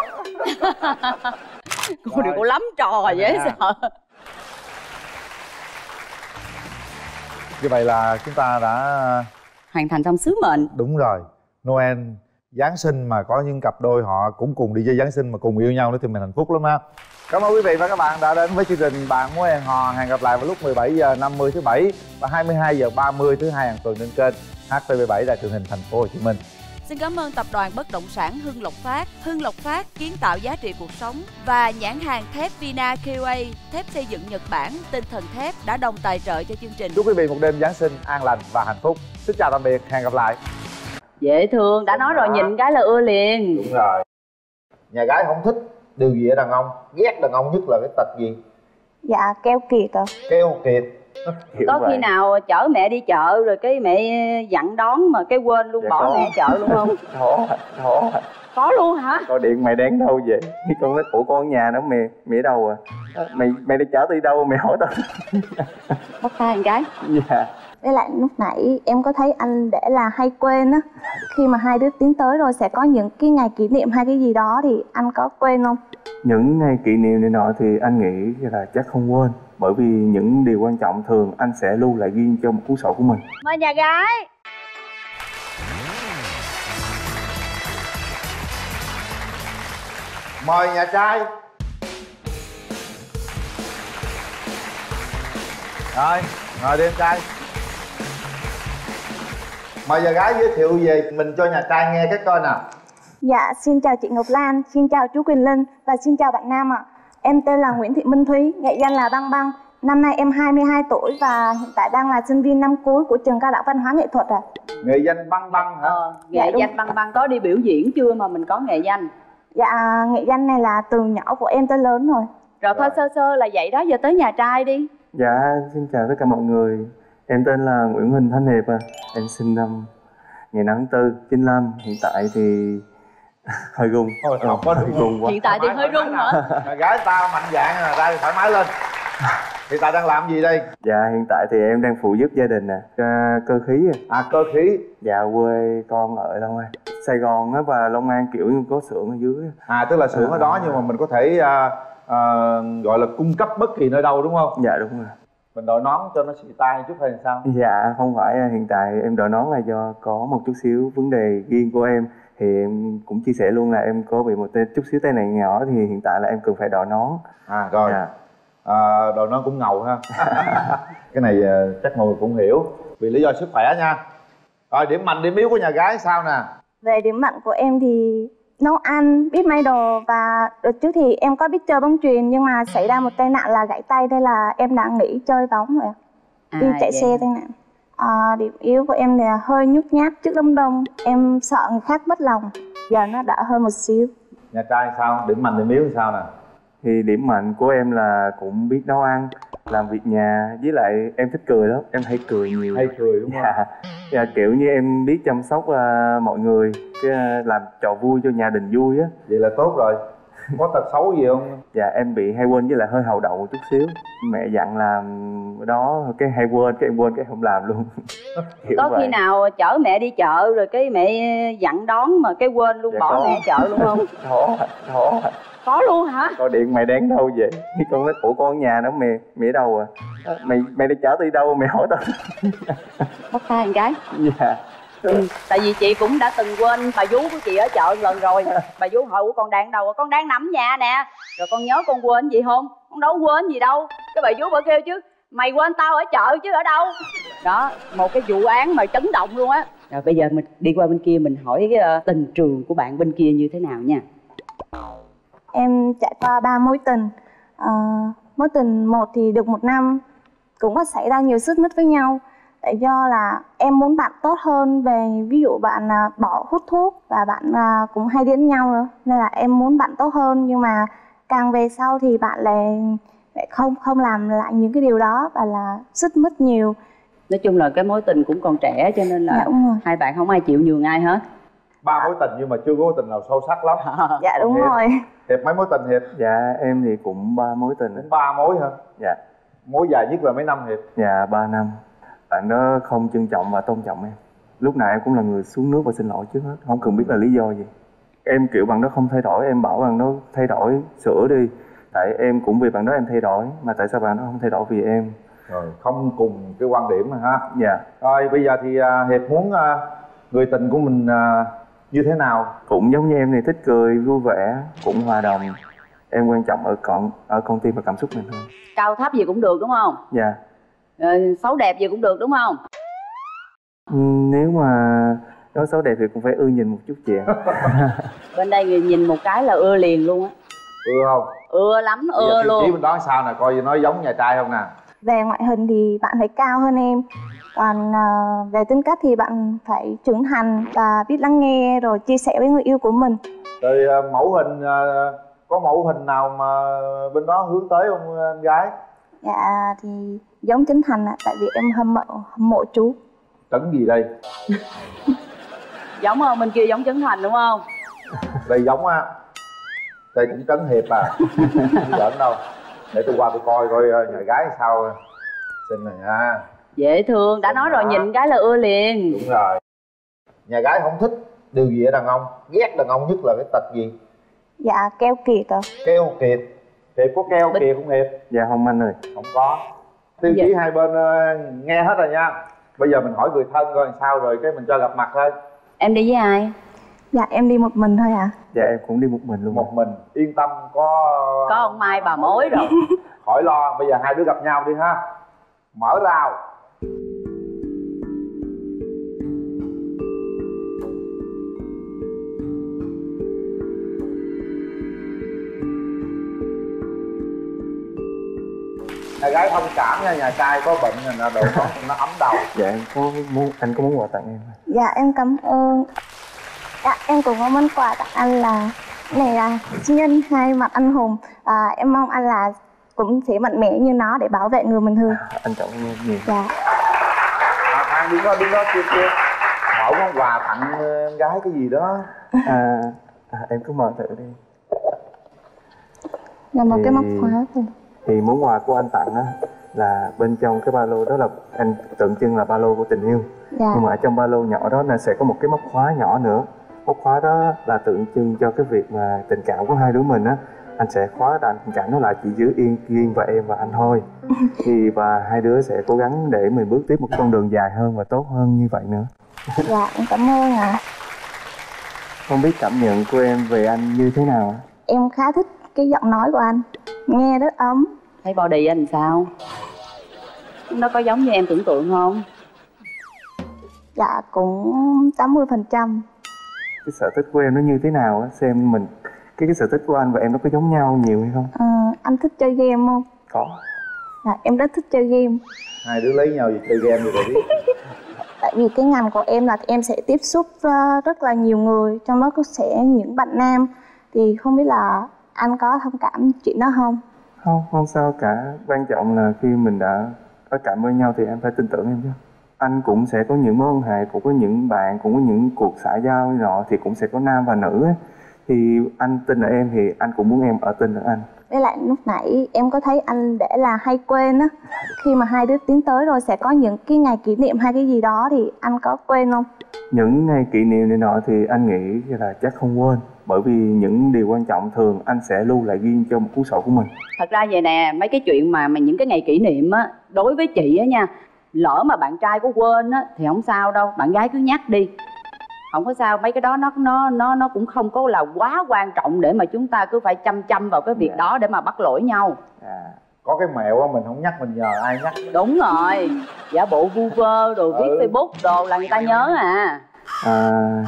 Cô đừng có lắm trò dễ sợ. Như vậy là chúng ta đã hoàn thành xong sứ mệnh. Đúng rồi. Noel, Giáng sinh mà có những cặp đôi họ cũng cùng đi chơi Giáng sinh mà cùng yêu nhau nữa thì mình hạnh phúc lắm ha. Cảm ơn quý vị và các bạn đã đến với chương trình Bạn Muốn Hẹn Hò. Hẹn gặp lại vào lúc mười bảy giờ năm mươi thứ bảy và hai mươi hai giờ ba mươi thứ hai hàng tuần trên kênh H T V bảy Đài Truyền hình Thành phố Hồ Chí Minh. Xin cảm ơn tập đoàn bất động sản Hưng Lộc Phát, Hưng Lộc Phát kiến tạo giá trị cuộc sống và nhãn hàng thép Vina Q A, thép xây dựng Nhật Bản, tinh thần thép đã đồng tài trợ cho chương trình. Chúc quý vị một đêm Giáng sinh an lành và hạnh phúc. Xin chào tạm biệt, hẹn gặp lại. Dễ thương, đã nói rồi, nhìn cái là ưa liền. Đúng rồi. Nhà gái không thích điều gì ở đàn ông, ghét đàn ông nhất là cái tật gì? Dạ keo kiệt à. Keo kiệt. Có khi nào chở mẹ đi chợ rồi cái mẹ dặn đón mà cái quên luôn, dạ bỏ có. Mẹ chợ luôn không? Có, có. Có luôn hả? Có điện mày đang đâu vậy? Con nói ủa con ở nhà đó mẹ, mẹ ở đâu à? Mày mày đi chở tôi đi đâu mày hỏi tao. Bắt tay một cái. Dạ. Với lại lúc nãy em có thấy anh để là hay quên á. Khi mà hai đứa tiến tới rồi sẽ có những cái ngày kỷ niệm hay cái gì đó thì anh có quên không? Những ngày kỷ niệm này nọ thì anh nghĩ là chắc không quên. Bởi vì những điều quan trọng thường anh sẽ lưu lại riêng cho một cuốn sổ của mình. Mời nhà gái. Mời nhà trai. Rồi, ngồi đi em trai. Mời nhà gái giới thiệu về mình cho nhà trai nghe cái coi nào. Dạ, xin chào chị Ngọc Lan, xin chào chú Quyền Linh và xin chào bạn Nam ạ. Em tên là Nguyễn Thị Minh Thúy, nghệ danh là Băng Băng. Năm nay em hai mươi hai tuổi và hiện tại đang là sinh viên năm cuối của trường Cao đẳng Văn hóa Nghệ thuật ạ. À. Nghệ danh Băng Băng hả? Ờ, nghệ dạ, danh Băng Băng có đi biểu diễn chưa mà mình có nghệ danh? Dạ, nghệ danh này là từ nhỏ của em tới lớn rồi. Rồi thôi sơ sơ là vậy đó, giờ tới nhà trai đi. Dạ, xin chào tất cả mọi người. Em tên là Nguyễn Huỳnh Thanh Hiệp à. Em sinh năm ngày tháng tư chín lăm. Hiện tại thì hơi run. Thôi không có được run quá. Hiện tại thì hơi run hả? Gái ta mạnh dạn là ra thoải mái lên. Hiện tại đang làm gì đây? Dạ hiện tại thì em đang phụ giúp gia đình nè, à. Cơ khí. À cơ khí. Dạ quê con ở Long An, Sài Gòn á và Long An kiểu như có xưởng ở dưới. À tức là xưởng à. Ở đó nhưng mà mình có thể uh, uh, gọi là cung cấp bất kỳ nơi đâu đúng không? Dạ đúng rồi. Mình đội nón cho nó xị tay chút hay sao? Dạ không phải, hiện tại em đội nón là do có một chút xíu vấn đề riêng của em. Thì em cũng chia sẻ luôn là em có bị một chút xíu tai nạn nhỏ thì hiện tại là em cần phải đội nón. À rồi. Dạ. À, đội nón cũng ngầu ha. Cái này uh, chắc mọi người cũng hiểu. Vì lý do sức khỏe nha. Rồi điểm mạnh điểm yếu của nhà gái sao nè? Về điểm mạnh của em thì nấu ăn, biết may đồ và đợt trước thì em có biết chơi bóng chuyền nhưng mà xảy ra một tai nạn là gãy tay nên là em đã nghỉ chơi bóng rồi. À, đi chạy vậy. Xe tai nạn. À, điểm yếu của em là hơi nhút nhát trước đám đông, em sợ người khác mất lòng. Giờ nó đỡ hơn một xíu. Nhà trai sao? Điểm mạnh điểm yếu sao nè? Thì điểm mạnh của em là cũng biết nấu ăn, làm việc nhà, với lại em thích cười lắm, em hay cười nhiều. Hay cười đúng không? Dạ, dạ kiểu như em biết chăm sóc uh, mọi người, cái uh, làm trò vui cho nhà đình vui á. Vậy là tốt rồi. Có tật xấu gì không? Dạ em bị hay quên với lại hơi hậu đậu một chút xíu. Mẹ dặn làm đó cái hay quên, cái em quên cái không làm luôn. Có vậy. khi nào chở mẹ đi chợ rồi cái mẹ dặn đón mà cái quên luôn, dạ bỏ có. Mẹ chợ luôn không? Có, có. Có luôn hả? Có điện mày đáng đâu vậy? Con nói ủa con ở nhà đó mẹ, mẹ ở đâu à? Mày mày đi chở tôi đi đâu mày hỏi tao. Bắt tay một cái. Dạ. Ừ, tại vì chị cũng đã từng quên bà vú của chị ở chợ lần rồi. Bà vú hỏi của con đang đâu? Con đang nằm nhà nè. Rồi con nhớ con quên gì không? Con đâu quên gì đâu. Cái bà vú bà kêu chứ mày quên tao ở chợ chứ ở đâu. Đó, một cái vụ án mà chấn động luôn á. Rồi bây giờ mình đi qua bên kia mình hỏi cái uh, tình trường của bạn bên kia như thế nào nha. Em trải qua ba mối tình. à, Mối tình một thì được một năm, cũng có xảy ra nhiều xích mích với nhau. Tại do là em muốn bạn tốt hơn, về ví dụ bạn à, bỏ hút thuốc và bạn à, cũng hay đi với nhau nữa, nên là em muốn bạn tốt hơn. Nhưng mà càng về sau thì bạn lại, lại không không làm lại những cái điều đó và là xích mích nhiều. Nói chung là cái mối tình cũng còn trẻ cho nên là dạ, hai bạn không ai chịu nhường ai hết. Ba mối tình nhưng mà chưa có mối tình nào sâu sắc lắm. Dạ đúng Hiệp. rồi. Hiệp mấy mối tình Hiệp? Dạ em thì cũng ba mối tình. Cũng ba mối hả? Dạ. Mối dài nhất là mấy năm Hiệp? Dạ ba năm. Bạn đó không trân trọng và tôn trọng em. Lúc nào em cũng là người xuống nước và xin lỗi trước hết, không cần biết là lý do gì. Em kiểu bạn đó không thay đổi, em bảo bạn đó thay đổi, sửa đi. Tại em cũng vì bạn đó em thay đổi, mà tại sao bạn đó không thay đổi vì em? Rồi, không cùng cái quan điểm mà ha. Dạ. Rồi bây giờ thì uh, Hiệp muốn uh, người tình của mình uh, như thế nào? Cũng giống như em này, thích cười, vui vẻ, cũng hòa đồng. Em quan trọng ở con ở con tim và cảm xúc mình thôi. Cao thấp gì cũng được đúng không? Dạ. Rồi, xấu đẹp gì cũng được đúng không? Nếu mà nói xấu đẹp thì cũng phải ưa nhìn một chút chị ạ. Bên đây người nhìn một cái là ưa liền luôn á. Ưa không? Ưa lắm, ưa luôn. Chỉ mình đoán sao nè, coi nói giống nhà trai không nè. Về ngoại hình thì bạn phải cao hơn em. Còn uh, về tính cách thì bạn phải trưởng thành và biết lắng nghe rồi chia sẻ với người yêu của mình. Rồi uh, mẫu hình, uh, có mẫu hình nào mà bên đó hướng tới không anh gái? Dạ thì giống Trấn Thành ạ, tại vì em hâm mộ, hâm mộ chú. Trấn gì đây? Giống không? Bên kia giống Trấn Thành đúng không? Đây giống á. Đây cũng Trấn Hiệp à. Không giỡn đâu. Để tôi qua tôi coi coi nhà gái sao. Xinh này ha. Dễ thương, đã nói rồi nhìn cái là ưa liền. Đúng rồi. Nhà gái không thích điều gì ở đàn ông? Ghét đàn ông nhất là cái tật gì? Dạ keo kiệt à. Keo kiệt. Hiệp có keo Bình... kiệt không Hiệp? Dạ không anh ơi. Không có. Tiêu chí hai bên uh, nghe hết rồi nha. Bây giờ mình hỏi người thân coi làm sao rồi cái mình cho gặp mặt thôi. Em đi với ai? Dạ em đi một mình thôi ạ. À. Dạ em cũng đi một mình luôn. Một mình, yên tâm có... Có ông Mai bà mối rồi. Khỏi lo, bây giờ hai đứa gặp nhau đi ha. Mở rào. Nhà gái thông cảm nha, nhà trai có bệnh là đồ nó, nó ấm đầu. Dạ em có muốn, anh có muốn quà tặng em? Dạ em cảm ơn. Dạ em cũng có món quà tặng anh là này là nhân hai mặt anh hùng. À, em mong anh là cũng sẽ mạnh mẽ như nó để bảo vệ người bình thường. À, anh cảm ơn em nhiều. Dạ. À, à đứng đó, đứng đó kia kia. Mở món quà tặng em gái cái gì đó. À, à em cứ mở thử đi. Là một thì, cái móc khóa thôi. Thì món quà của anh tặng á là bên trong cái ba lô đó là anh tượng trưng là ba lô của tình yêu. Dạ. Nhưng mà ở trong ba lô nhỏ đó là sẽ có một cái móc khóa nhỏ nữa. Móc khóa đó là tượng trưng cho cái việc mà tình cảm của hai đứa mình á. Anh sẽ khóa tình cảm nó lại chỉ giữ yên riêng và em và anh thôi. Thì và hai đứa sẽ cố gắng để mình bước tiếp một con đường dài hơn và tốt hơn như vậy nữa. Dạ em cảm ơn ạ. À. Không biết cảm nhận của em về anh như thế nào? Em khá thích cái giọng nói của anh, nghe rất ấm. Thấy body anh sao? Nó có giống như em tưởng tượng không? Dạ cũng tám mươi phần trăm. Cái sở thích của em nó như thế nào á? Xem mình cái cái sở thích của anh và em nó có giống nhau nhiều hay không? À, anh thích chơi game không? Có. Dạ em rất thích chơi game. Hai đứa lấy nhau gì chơi game rồi biết. Tại vì cái ngành của em là em sẽ tiếp xúc rất là nhiều người, trong đó có sẽ những bạn nam. Thì không biết là anh có thông cảm chuyện đó không? Không, không sao cả. Quan trọng là khi mình đã có cảm với nhau thì em phải tin tưởng em chứ. Anh cũng sẽ có những mối quan hệ, cũng có những bạn, cũng có những cuộc xã giao nọ thì cũng sẽ có nam và nữ ấy. thì anh tin ở em thì anh cũng muốn em ở tin ở anh. Với lại lúc nãy em có thấy anh để là hay quên á, khi mà hai đứa tiến tới rồi sẽ có những cái ngày kỷ niệm hay cái gì đó thì anh có quên không? Những ngày kỷ niệm này nọ thì anh nghĩ là chắc không quên, bởi vì những điều quan trọng thường anh sẽ lưu lại riêng cho một cuốn sổ của mình. Thật ra vậy nè, mấy cái chuyện mà mà những cái ngày kỷ niệm á, đối với chị á nha, lỡ mà bạn trai có quên á thì không sao đâu, bạn gái cứ nhắc đi, không có sao. Mấy cái đó nó nó nó nó cũng không có là quá quan trọng để mà chúng ta cứ phải chăm chăm vào cái việc yeah. đó để mà bắt lỗi nhau. À, có cái mẹo á, mình không nhắc mình nhờ ai nhắc. Đúng rồi, giả bộ vu vơ đồ viết ừ. Facebook đồ là người ta nhớ à. À,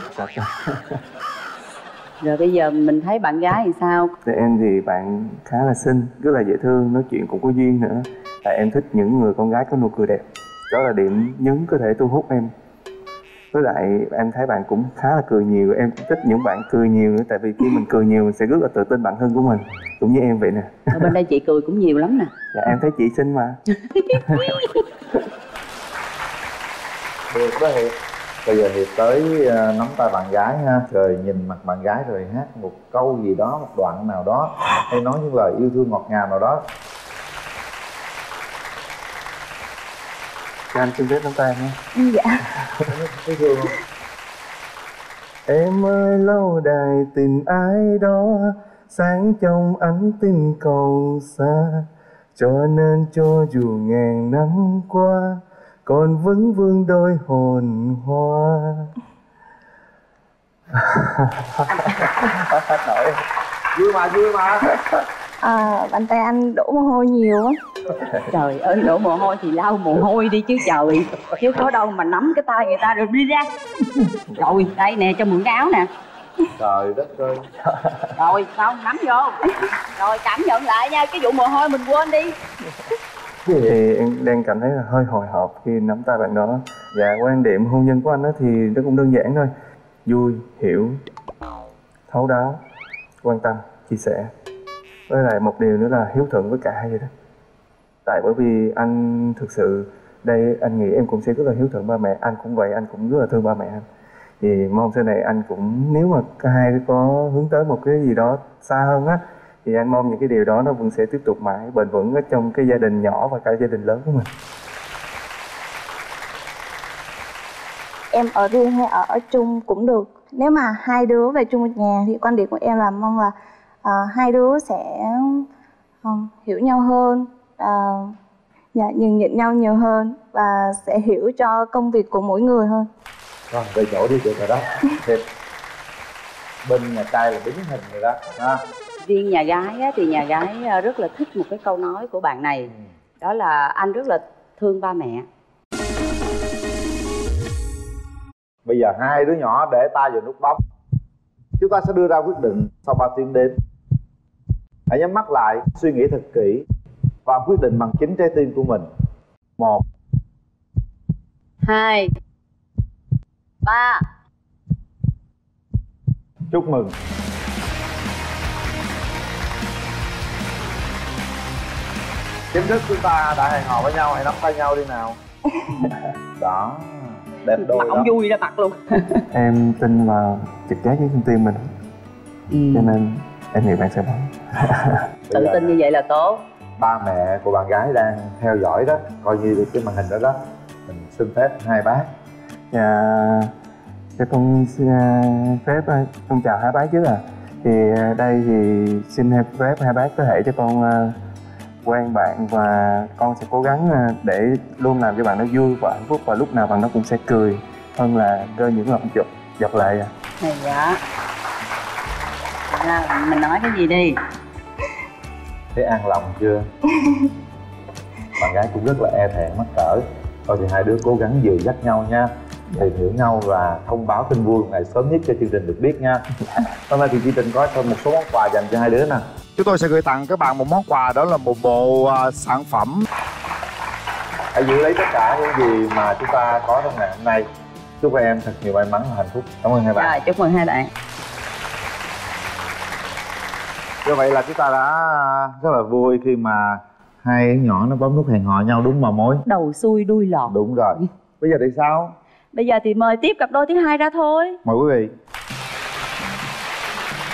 rồi bây giờ mình thấy bạn gái thì sao? Thì em thì bạn khá là xinh, rất là dễ thương, nói chuyện cũng có duyên nữa. Tại em thích những người con gái có nụ cười đẹp, đó là điểm nhấn có thể thu hút em. Với lại em thấy bạn cũng khá là cười nhiều, em thích những bạn cười nhiều nữa. Tại vì khi mình cười nhiều mình sẽ rất là tự tin bản thân của mình, cũng như em vậy nè. Ở bên đây chị cười cũng nhiều lắm nè. Dạ em thấy chị xinh mà. Được đó Hiệp. Bây giờ Hiệp tới uh, nắm tay bạn gái ha, rồi nhìn mặt bạn gái rồi hát một câu gì đó, một đoạn nào đó, hay nói những lời yêu thương ngọt ngào nào đó. Cho anh xin phép nắm tay nha. Dạ. Thấy thương không? Em ơi lâu đài tình ai đó, sáng trong ánh tinh cầu xa, cho nên cho dù ngàn năm qua còn vẫn vương đôi hồn hoa. Hết nổi. Vui mà, vui mà. À, bàn tay anh đổ mồ hôi nhiều á. Trời ơi, đổ mồ hôi thì lau mồ hôi đi chứ trời. Chứ có đâu mà nắm cái tay người ta rồi đi ra. Rồi, đây nè, cho mượn cái áo nè. Trời đất ơi. Rồi, xong, nắm vô. Rồi, cảm nhận lại nha, cái vụ mồ hôi mình quên đi. Thì em đang cảm thấy là hơi hồi hộp khi nắm tay bạn đó. Và quan điểm hôn nhân của anh đó thì nó cũng đơn giản thôi. Vui, hiểu, thấu đáo, quan tâm, chia sẻ. Với lại một điều nữa là hiếu thuận với cả hai vậy đó. Tại bởi vì anh thực sự, đây anh nghĩ em cũng sẽ rất là hiếu thuận ba mẹ. Anh cũng vậy, anh cũng rất là thương ba mẹ anh. Thì mong sau này anh cũng, nếu mà cả hai có hướng tới một cái gì đó xa hơn á, thì anh mong những cái điều đó nó vẫn sẽ tiếp tục mãi bền vững ở trong cái gia đình nhỏ và cả gia đình lớn của mình. Em ở riêng hay ở, ở chung cũng được. Nếu mà hai đứa về chung một nhà thì quan điểm của em là mong là uh, hai đứa sẽ uh, hiểu nhau hơn, uh, dạ, nhường nhịn nhau nhiều hơn và sẽ hiểu cho công việc của mỗi người hơn. Rồi, về chỗ đi được rồi đó. Thiệt. Bên nhà trai là đứng hình rồi đó ha. Riêng nhà gái á, thì nhà gái rất là thích một cái câu nói của bạn này. Ừ. Đó là anh rất là thương ba mẹ. Bây giờ hai đứa nhỏ để tay vào nút bấm. Chúng ta sẽ đưa ra quyết định sau ba tiếng đếm. Hãy nhắm mắt lại, suy nghĩ thật kỹ và quyết định bằng chính trái tim của mình. Một, hai, ba. Chúc mừng. Chính thức chúng ta đã hẹn hò với nhau, hãy nắm tay nhau đi nào. Đó, đẹp đôi. Mà ông vui ra mặt luôn. Em tin vào trực giác với con tim mình. Ừ. Cho nên em nghĩ bạn sẽ bấm. Tự tin như vậy là tốt. Ba mẹ của bạn gái đang theo dõi đó, coi như cái màn hình đó đó. Mình xin phép hai bác. Dạ, cho con xin phép con chào hai bác trước à. Thì đây thì xin phép hai bác có thể cho con quen bạn và con sẽ cố gắng để luôn làm cho bạn nó vui và hạnh phúc và lúc nào bạn nó cũng sẽ cười hơn là rơi những giọt giọt giọt lệ. Hay quá. À, mình nói cái gì đi? Thấy an lòng chưa? Bạn gái cũng rất là e thẹn mắc cỡ. Thôi thì hai đứa cố gắng dìu dắt nhau nha, tìm hiểu nhau và thông báo tin vui ngày sớm nhất cho chương trình được biết nha. Hôm nay thì chương trình có thêm một số món quà dành cho hai đứa nè. Chúng tôi sẽ gửi tặng các bạn một món quà, đó là một bộ uh, sản phẩm. Hãy giữ lấy tất cả những gì mà chúng ta có trong ngày hôm nay. Chúc các em thật nhiều may mắn và hạnh phúc. Cảm ơn hai bạn. Rồi, chúc mừng hai bạn. Như vậy là chúng ta đã rất là vui khi mà hai nhỏ nó bấm nút hẹn hò nhau, đúng mà mối. Đầu xuôi đuôi lọt. Đúng rồi. Bây giờ thì sao? Bây giờ thì mời tiếp cặp đôi thứ hai ra thôi. Mời quý vị.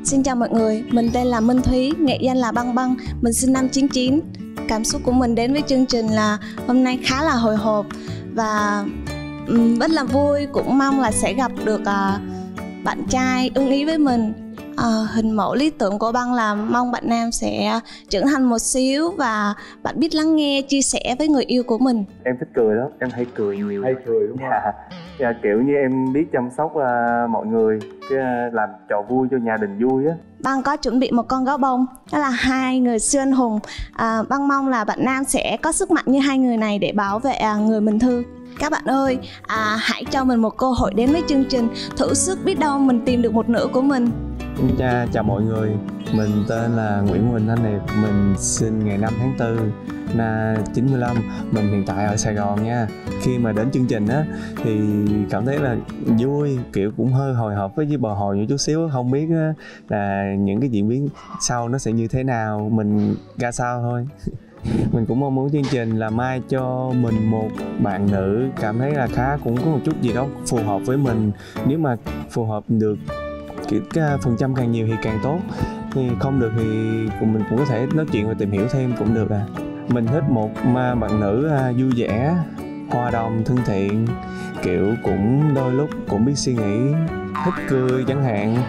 Xin chào mọi người, mình tên là Minh Thúy, nghệ danh là Băng Băng, mình sinh năm chín chín. Cảm xúc của mình đến với chương trình là hôm nay khá là hồi hộp và um, rất là vui, cũng mong là sẽ gặp được uh, bạn trai ưng ý với mình. Uh, hình mẫu lý tưởng của Băng là mong bạn nam sẽ trưởng thành một xíu và bạn biết lắng nghe, chia sẻ với người yêu của mình. Em thích cười lắm, em hay cười nhiều. Hay cười đúng không? Dạ, dạ kiểu như em biết chăm sóc uh, mọi người, cái uh, làm trò vui cho nhà đình vui á. Băng có chuẩn bị một con gấu bông, đó là hai người siêu anh hùng. À, Băng mong là bạn nam sẽ có sức mạnh như hai người này để bảo vệ à, người mình thương. Các bạn ơi, à, hãy cho mình một cơ hội đến với chương trình, thử sức biết đâu mình tìm được một nửa của mình. Chà, chào mọi người, mình tên là Nguyễn Huỳnh Thanh Hiệp, mình sinh ngày năm tháng tư năm chín mươi lăm, mình hiện tại ở Sài Gòn nha. Khi mà đến chương trình á thì cảm thấy là vui, kiểu cũng hơi hồi hộp với bò hồi những chút xíu, không biết á, là những cái diễn biến sau nó sẽ như thế nào, mình ra sao thôi. Mình cũng mong muốn chương trình là mai cho mình một bạn nữ cảm thấy là khá, cũng có một chút gì đó phù hợp với mình. Nếu mà phù hợp được cái phần trăm càng nhiều thì càng tốt, thì không được thì mình cũng có thể nói chuyện và tìm hiểu thêm cũng được à. Mình thích một bạn nữ vui vẻ, hòa đồng, thân thiện, kiểu cũng đôi lúc cũng biết suy nghĩ, thích cười chẳng hạn.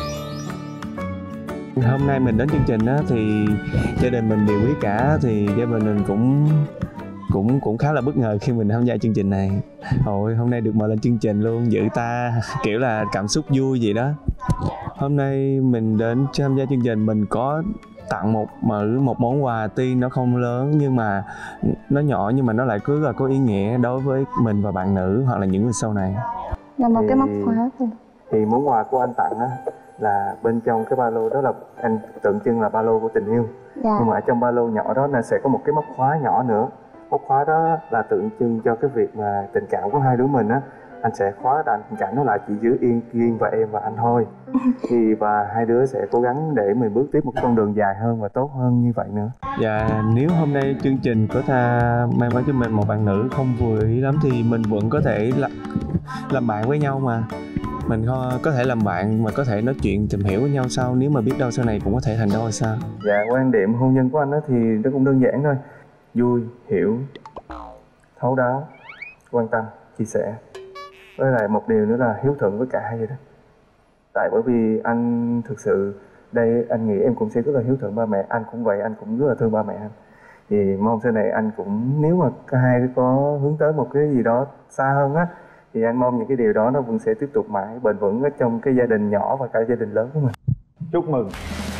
Hôm nay mình đến chương trình á thì gia đình mình đều biết cả, thì gia đình mình cũng cũng cũng khá là bất ngờ khi mình tham gia chương trình này. Hồi hôm nay được mời lên chương trình luôn, dữ ta, kiểu là cảm xúc vui gì đó. Hôm nay mình đến tham gia chương trình, mình có tặng một nữ một món quà, tuy nó không lớn nhưng mà nó nhỏ, nhưng mà nó lại cứ là có ý nghĩa đối với mình và bạn nữ hoặc là những người sau này. Là một thì, cái móc khóa thôi. Thì món quà của anh tặng á là bên trong cái ba lô đó là anh tượng trưng là ba lô của tình yêu. Dạ. Nhưng mà ở trong ba lô nhỏ đó là sẽ có một cái móc khóa nhỏ nữa. Móc khóa đó là tượng trưng cho cái việc mà tình cảm của hai đứa mình á, anh sẽ khóa đàn tình cảm nó lại chỉ giữ yên riêng và em và anh thôi. Thì và hai đứa sẽ cố gắng để mình bước tiếp một con đường dài hơn và tốt hơn như vậy nữa. Dạ, nếu hôm nay chương trình có tha mang đến cho mình một bạn nữ không vừa ý lắm thì mình vẫn có thể là, làm bạn với nhau mà. Mình có thể làm bạn mà có thể nói chuyện tìm hiểu với nhau sau, nếu mà biết đâu sau này cũng có thể thành đôi sao. Dạ, quan điểm hôn nhân của anh đó thì nó cũng đơn giản thôi. Vui, hiểu, thấu đáo, quan tâm, chia sẻ. Với lại một điều nữa là hiếu thuận với cả hai vậy đó. Tại bởi vì anh thực sự đây anh nghĩ em cũng sẽ rất là hiếu thuận ba mẹ, anh cũng vậy, anh cũng rất là thương ba mẹ anh. Thì mong sau này anh cũng, nếu mà cả hai có hướng tới một cái gì đó xa hơn á, thì anh mong những cái điều đó nó vẫn sẽ tiếp tục mãi bền vững ở trong cái gia đình nhỏ và cả gia đình lớn của mình. Chúc mừng.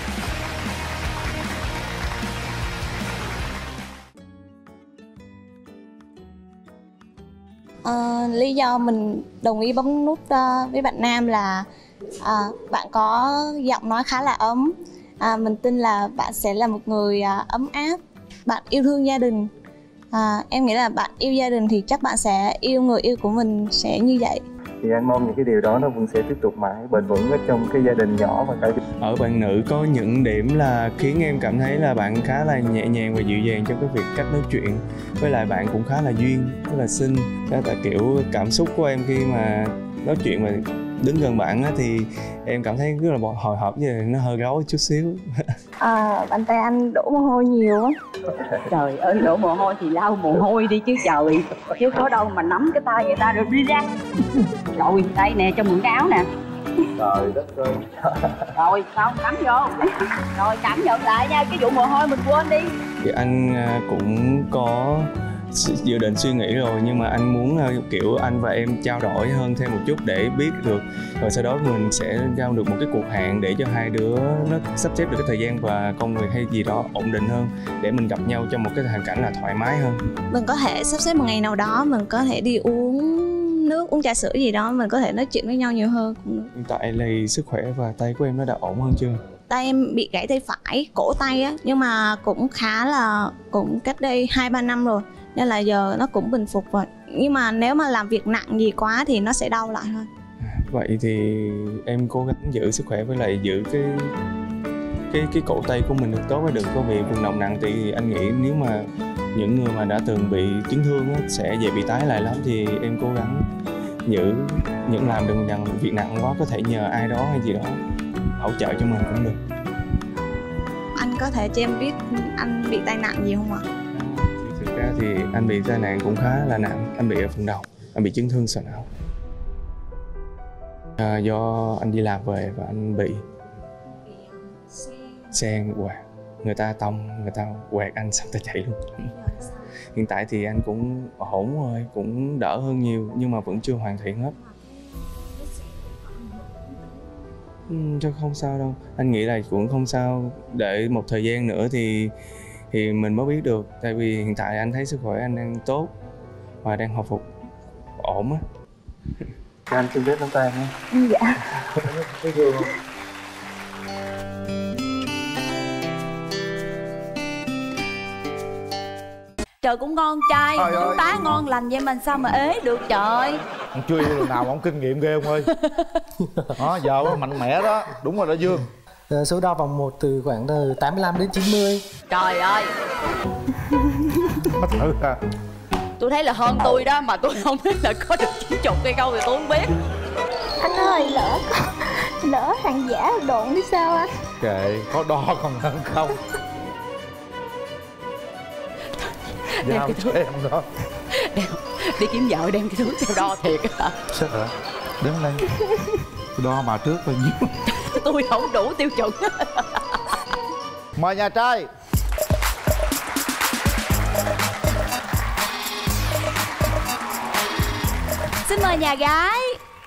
À, lý do mình đồng ý bấm nút uh, với bạn nam là uh, bạn có giọng nói khá là ấm. À, mình tin là bạn sẽ là một người uh, ấm áp, bạn yêu thương gia đình. À, em nghĩ là bạn yêu gia đình thì chắc bạn sẽ yêu người yêu của mình sẽ như vậy. Thì anh mong những cái điều đó nó vẫn sẽ tiếp tục mãi bền vững ở trong cái gia đình nhỏ và cả. Ở bạn nữ có những điểm là khiến em cảm thấy là bạn khá là nhẹ nhàng và dịu dàng trong cái việc cách nói chuyện, với lại bạn cũng khá là duyên, rất là xinh. Đó là kiểu cảm xúc của em khi mà nói chuyện mà đứng gần bạn á thì em cảm thấy rất là hồi hộp, với nó hơi rối chút xíu. À, bàn tay anh đổ mồ hôi nhiều á. Trời ơi, đổ mồ hôi thì lau mồ hôi đi chứ trời, chứ có đâu mà nắm cái tay người ta rồi đi ra. Rồi đây nè, cho mượn cái áo nè. Trời đất ơi. Rồi không, cắm vô. Rồi cảm nhận lại nha, cái vụ mồ hôi mình quên đi. Thì anh cũng có dự định suy nghĩ rồi, nhưng mà anh muốn kiểu anh và em trao đổi hơn thêm một chút để biết được, rồi sau đó mình sẽ giao được một cái cuộc hẹn để cho hai đứa nó sắp xếp được cái thời gian và công việc hay gì đó ổn định hơn, để mình gặp nhau trong một cái hoàn cảnh là thoải mái hơn. Mình có thể sắp xếp một ngày nào đó, mình có thể đi uống nước, uống trà sữa gì đó, mình có thể nói chuyện với nhau nhiều hơn cũng được. Hiện tại là sức khỏe và tay của em nó đã ổn hơn chưa? Tay em bị gãy tay phải, cổ tay á, nhưng mà cũng khá là, cũng cách đây hai ba năm rồi, nên là giờ nó cũng bình phục rồi. Nhưng mà nếu mà làm việc nặng gì quá thì nó sẽ đau lại thôi. Vậy thì em cố gắng giữ sức khỏe với lại giữ cái cái cái cổ tay của mình được tốt, và đừng có bị vận động nặng. Thì anh nghĩ nếu mà những người mà đã từng bị chấn thương á, sẽ dễ bị tái lại lắm, thì em cố gắng giữ những làm đừng làm việc nặng quá, có thể nhờ ai đó hay gì đó. hỗ trợ cho mình cũng được. Anh có thể cho em biết anh bị tai nạn gì không ạ? Thực ra thì anh bị tai nạn cũng khá là nặng. Anh bị ở phần đầu, anh bị chấn thương sọ não. À, do anh đi làm về và anh bị xe quẹt, người ta tông, người ta quẹt anh xong ta chạy luôn. Hiện tại thì anh cũng ổn rồi, cũng đỡ hơn nhiều nhưng mà vẫn chưa hoàn thiện hết. Ừ, chắc không sao đâu, anh nghĩ là cũng không sao. Để một thời gian nữa thì thì mình mới biết được. Tại vì hiện tại anh thấy sức khỏe anh đang tốt và đang hồi phục ổn á. Anh xin biết nắm tay nha. Dạ. Thấy thương không? Trời cũng ngon trai, chúng tá ngon lành vậy mình sao mà ế được trời. Ông chưa yêu lần nào mà ông kinh nghiệm ghê ông ơi. Đó, vợ mạnh mẽ đó, đúng rồi đó Dương. Số đo vòng một từ khoảng từ tám mươi lăm đến chín mươi. Trời ơi. Bắt thử à. Tôi thấy là hơn tôi đó mà tôi không biết là có được chín chục hay không thì tôi không biết. Anh ơi, lỡ lỡ hàng giả độn thì sao anh? Kệ, có đo còn hơn không. Đem cái thước em đó. Đem, đi kiếm vợ đem cái thước theo đo thiệt hả? Sao hả? Đứng đây. Đo mà trước bao nhiêu. Tôi không đủ tiêu chuẩn. Mời nhà trai. Xin mời nhà gái.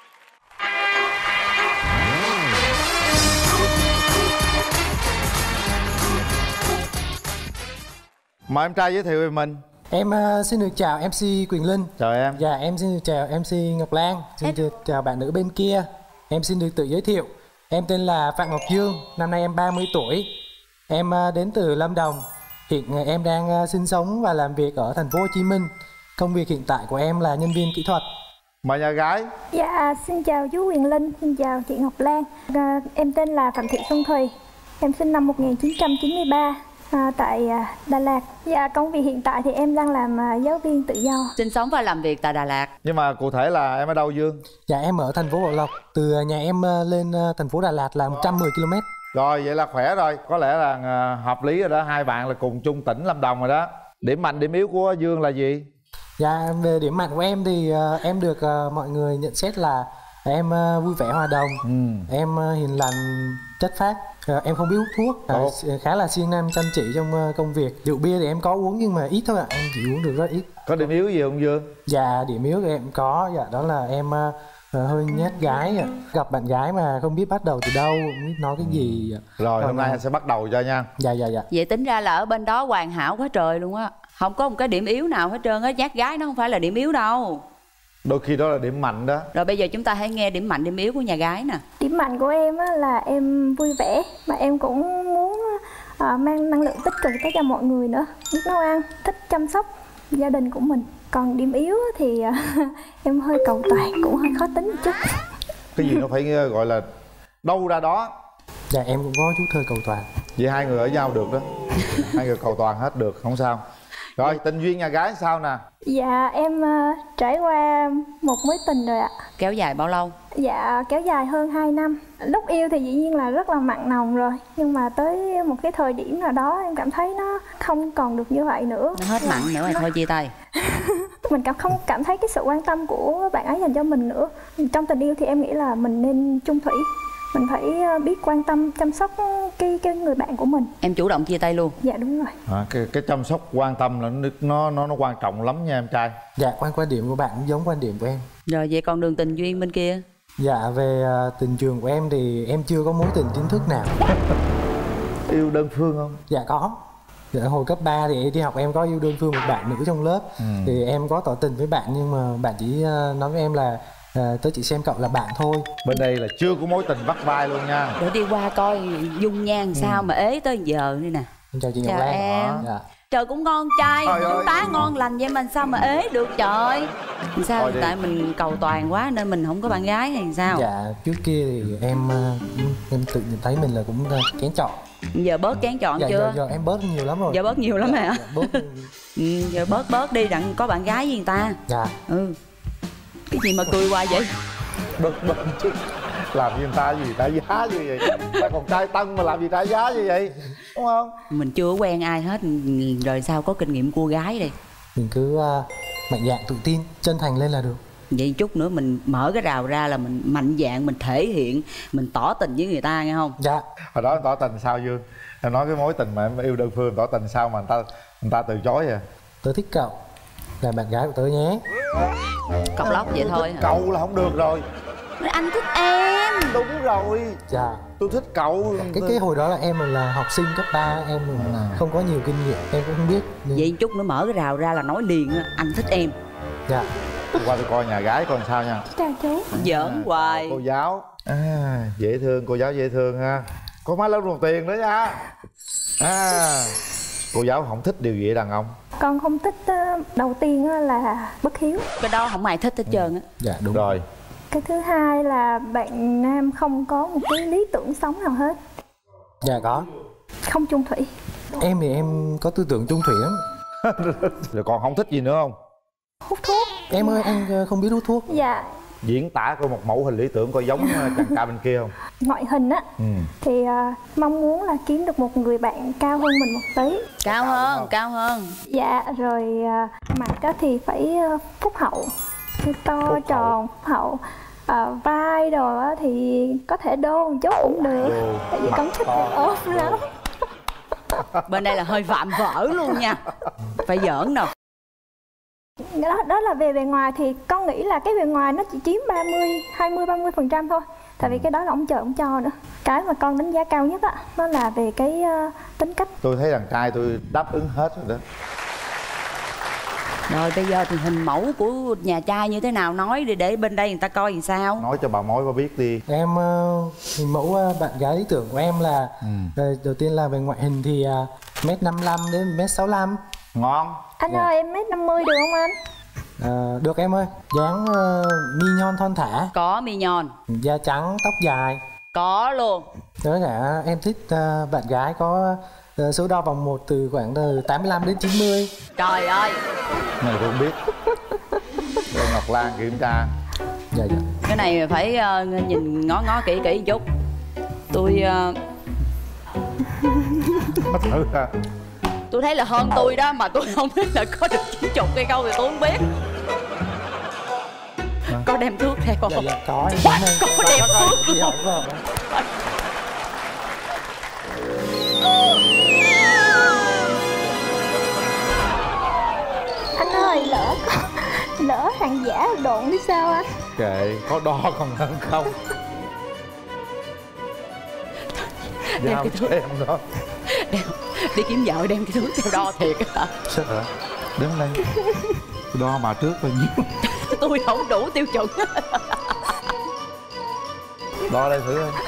Mời em trai giới thiệu về mình. Em uh, xin được chào em xê Quỳnh Linh. Chào em. Dạ em xin được chào em xê Ngọc Lan. Xin em... được chào bạn nữ bên kia. Em xin được tự giới thiệu. Em tên là Phạm Ngọc Dương, năm nay em ba mươi tuổi. Em uh, đến từ Lâm Đồng. Hiện uh, em đang uh, sinh sống và làm việc ở thành phố Hồ Chí Minh. Công việc hiện tại của em là nhân viên kỹ thuật. Mời nhà gái. Dạ xin chào chú Quỳnh Linh, xin chào chị Ngọc Lan. À, em tên là Phạm Thị Xuân Thùy. Em sinh năm một nghìn chín trăm chín mươi ba. À, tại à, Đà Lạt. Dạ công việc hiện tại thì em đang làm à, giáo viên tự do. Sinh sống và làm việc tại Đà Lạt. Nhưng mà cụ thể là em ở đâu Dương? Dạ em ở thành phố Bảo Lộc. Từ nhà em lên thành phố Đà Lạt là một trăm mười ki lô mét. Rồi vậy là khỏe rồi. Có lẽ là hợp lý rồi đó. Hai bạn là cùng chung tỉnh Lâm Đồng rồi đó. Điểm mạnh điểm yếu của Dương là gì? Dạ về điểm mạnh của em thì uh, em được uh, mọi người nhận xét là em uh, vui vẻ hòa đồng, ừ. em uh, hiền lành, chất phác, uh, em không biết hút thuốc, uh, khá là siêng năng chăm chỉ trong uh, công việc. Rượu bia thì em có uống nhưng mà ít thôi ạ, em chỉ uống được rất ít. Có điểm yếu gì không Dương? Dạ điểm yếu thì em có, dạ đó là em uh, hơi nhát gái, ạ. Gặp bạn gái mà không biết bắt đầu từ đâu, không biết nói cái gì. Rồi hôm nay anh sẽ bắt đầu cho nha. Dạ dạ dạ. Vậy tính ra là ở bên đó hoàn hảo quá trời luôn á. Không có một cái điểm yếu nào hết trơn á. Nhát gái nó không phải là điểm yếu đâu. Đôi khi đó là điểm mạnh đó. Rồi bây giờ chúng ta hãy nghe điểm mạnh điểm yếu của nhà gái nè. Điểm mạnh của em á, là em vui vẻ. Mà em cũng muốn à, mang năng lượng tích cực tới cho mọi người nữa. Biết nấu ăn, thích chăm sóc gia đình của mình. Còn điểm yếu thì à, em hơi cầu toàn, cũng hơi khó tính một chút. Cái gì nó phải gọi là đâu ra đó. Dạ em cũng có chút hơi cầu toàn. Vậy hai người ở nhau được đó. Hai người cầu toàn hết được, không sao. Rồi tình duyên nhà gái sao nè? Dạ em uh, trải qua một mối tình rồi ạ. Kéo dài bao lâu? Dạ kéo dài hơn hai năm. Lúc yêu thì dĩ nhiên là rất là mặn nồng rồi. Nhưng mà tới một cái thời điểm nào đó em cảm thấy nó không còn được như vậy nữa. Nó hết mặn nữa rồi thôi chia tay. Mình cảm không cảm thấy cái sự quan tâm của bạn ấy dành cho mình nữa. Trong tình yêu thì em nghĩ là mình nên chung thủy. Mình phải biết quan tâm, chăm sóc cái cái người bạn của mình. Em chủ động chia tay luôn? Dạ đúng rồi. À, cái, cái chăm sóc quan tâm là nó nó nó quan trọng lắm nha em trai. Dạ quan quan điểm của bạn cũng giống quan điểm của em. Rồi vậy còn đường tình duyên bên kia? Dạ về uh, tình trường của em thì em chưa có mối tình chính thức nào. Yêu đơn phương không? Dạ có. Dạ, hồi cấp ba thì đi học em có yêu đơn phương một bạn nữ trong lớp. ừ. Thì em có tỏ tình với bạn nhưng mà bạn chỉ uh, nói với em là À, tớ chỉ xem cậu là bạn thôi. Bên đây là chưa có mối tình vắt vai luôn nha. Để đi qua coi dung nhan sao ừ. mà ế tới giờ đi nè. Chào chị Ngọc Lan. Em dạ. Trời cũng ngon trai, chúng tá ngon lành vậy mình sao mà ế được trời. Sao tại mình cầu toàn quá nên mình không có bạn gái hay sao? Dạ trước kia thì em em tự nhìn thấy mình là cũng kén chọn. Giờ bớt kén chọn dạ, chưa? Giờ, giờ em bớt nhiều lắm rồi. Giờ bớt nhiều lắm dạ, hả? Dạ, bớt... ừ, giờ bớt bớt đi đặng có bạn gái với người ta. Dạ. Ừ. Cái gì mà cười hoài vậy? Bớt bớt chứ. Làm gì người ta gì trả giá như vậy? Ta còn trai tân mà làm gì trả giá như vậy, đúng không? Mình chưa quen ai hết rồi sao có kinh nghiệm cua gái đây. Mình cứ uh, mạnh dạn tự tin, chân thành lên là được. Vậy chút nữa mình mở cái rào ra là mình mạnh dạn, mình thể hiện, mình tỏ tình với người ta nghe không? Dạ. Hồi đó em tỏ tình sao Dương? Em nói cái mối tình mà em yêu đơn phương tỏ tình sao mà người ta người ta từ chối vậy? Tớ thích cậu, là bạn gái của tớ nhé. Cọc lóc vậy thôi. Cậu là không được rồi. Anh thích em. Đúng rồi. Dạ. Tôi thích cậu. Cái cái hồi đó là em là học sinh cấp ba, em là không có nhiều kinh nghiệm, em cũng không biết. Nên... Vậy chút nữa mở cái rào ra là nói liền á, anh thích em. Dạ. Tôi qua tôi coi nhà gái coi sao nha. Chào chú. Giỡn hoài. Cô giáo. À, dễ thương, cô giáo dễ thương ha. Có má lớn đồng tiền nữa nha. À, cô giáo không thích điều gì ở đàn ông? Con không thích đầu tiên là bất hiếu. Cái đó không ai thích hết trơn á. Dạ đúng rồi. Cái thứ hai là bạn nam không có một cái lý tưởng sống nào hết. Dạ có. Không chung thủy. Em thì em có tư tưởng chung thủy lắm. Rồi còn không thích gì nữa không? Hút thuốc. Em ơi, anh không biết hút thuốc. Dạ. Diễn tả coi một mẫu hình lý tưởng coi giống chàng trai bên kia không? Ngoại hình á, ừ. thì uh, mong muốn là kiếm được một người bạn cao hơn mình một tí. Cao hơn, cao hơn. Dạ, rồi uh, mặt á thì phải uh, phúc hậu, to phúc tròn, phúc hậu. Uh, vai đồ á thì có thể đô một chút cũng được. Đô. Tại vì con thích ốm lắm. Bên đây là hơi vạm vỡ luôn nha. Phải giỡn đâu. Đó, đó là về bề ngoài thì con nghĩ là cái bề ngoài nó chỉ chiếm ba mươi, hai mươi, ba mươi phần trăm thôi. Tại vì cái đó là ông trời ông cho nữa. Cái mà con đánh giá cao nhất á, nó là về cái uh, tính cách. Tôi thấy đàn trai tôi đáp ứng hết rồi đó. Rồi bây giờ thì hình mẫu của nhà trai như thế nào nói đi để bên đây người ta coi làm sao. Nói cho bà mối bà biết đi. Em uh, hình mẫu uh, bạn gái lý tưởng của em là ừ. uh, đầu tiên là về ngoại hình thì uh, mét năm mươi lăm đến mét sáu mươi lăm. Ngon. Anh yeah. ơi em mét năm mươi được không anh? À, được em ơi. Dáng uh, mi nhon thon thả. Có mi nhon. Da trắng, tóc dài. Có luôn. Với cả em thích uh, bạn gái có uh, số đo vòng một từ khoảng từ tám mươi lăm đến chín mươi. Trời ơi. Này tôi không biết. Để Ngọc Lan kiểm tra. Dạ dạ. Cái này phải uh, nhìn ngó ngó kỹ kỹ một chút. Tôi uh... thử ha. Tôi thấy là hơn tôi đó mà tôi không biết là có được chín chục hay không thì tôi không biết. À. Có đem thuốc theo không? Dạ, dạ, có em What? Có, có đem thuốc luôn. Anh ơi lỡ lỡ hàng giả độn đi sao anh? Kệ, có đo còn hơn không? Đem cái thuốc em đó. Đem, đi kiếm vợ đem cái thuốc theo đo thiệt hả? Sao hả? Đứng đây. Đo mà trước bao nhiêu? Tôi không đủ tiêu chuẩn. Đo đây thử coi.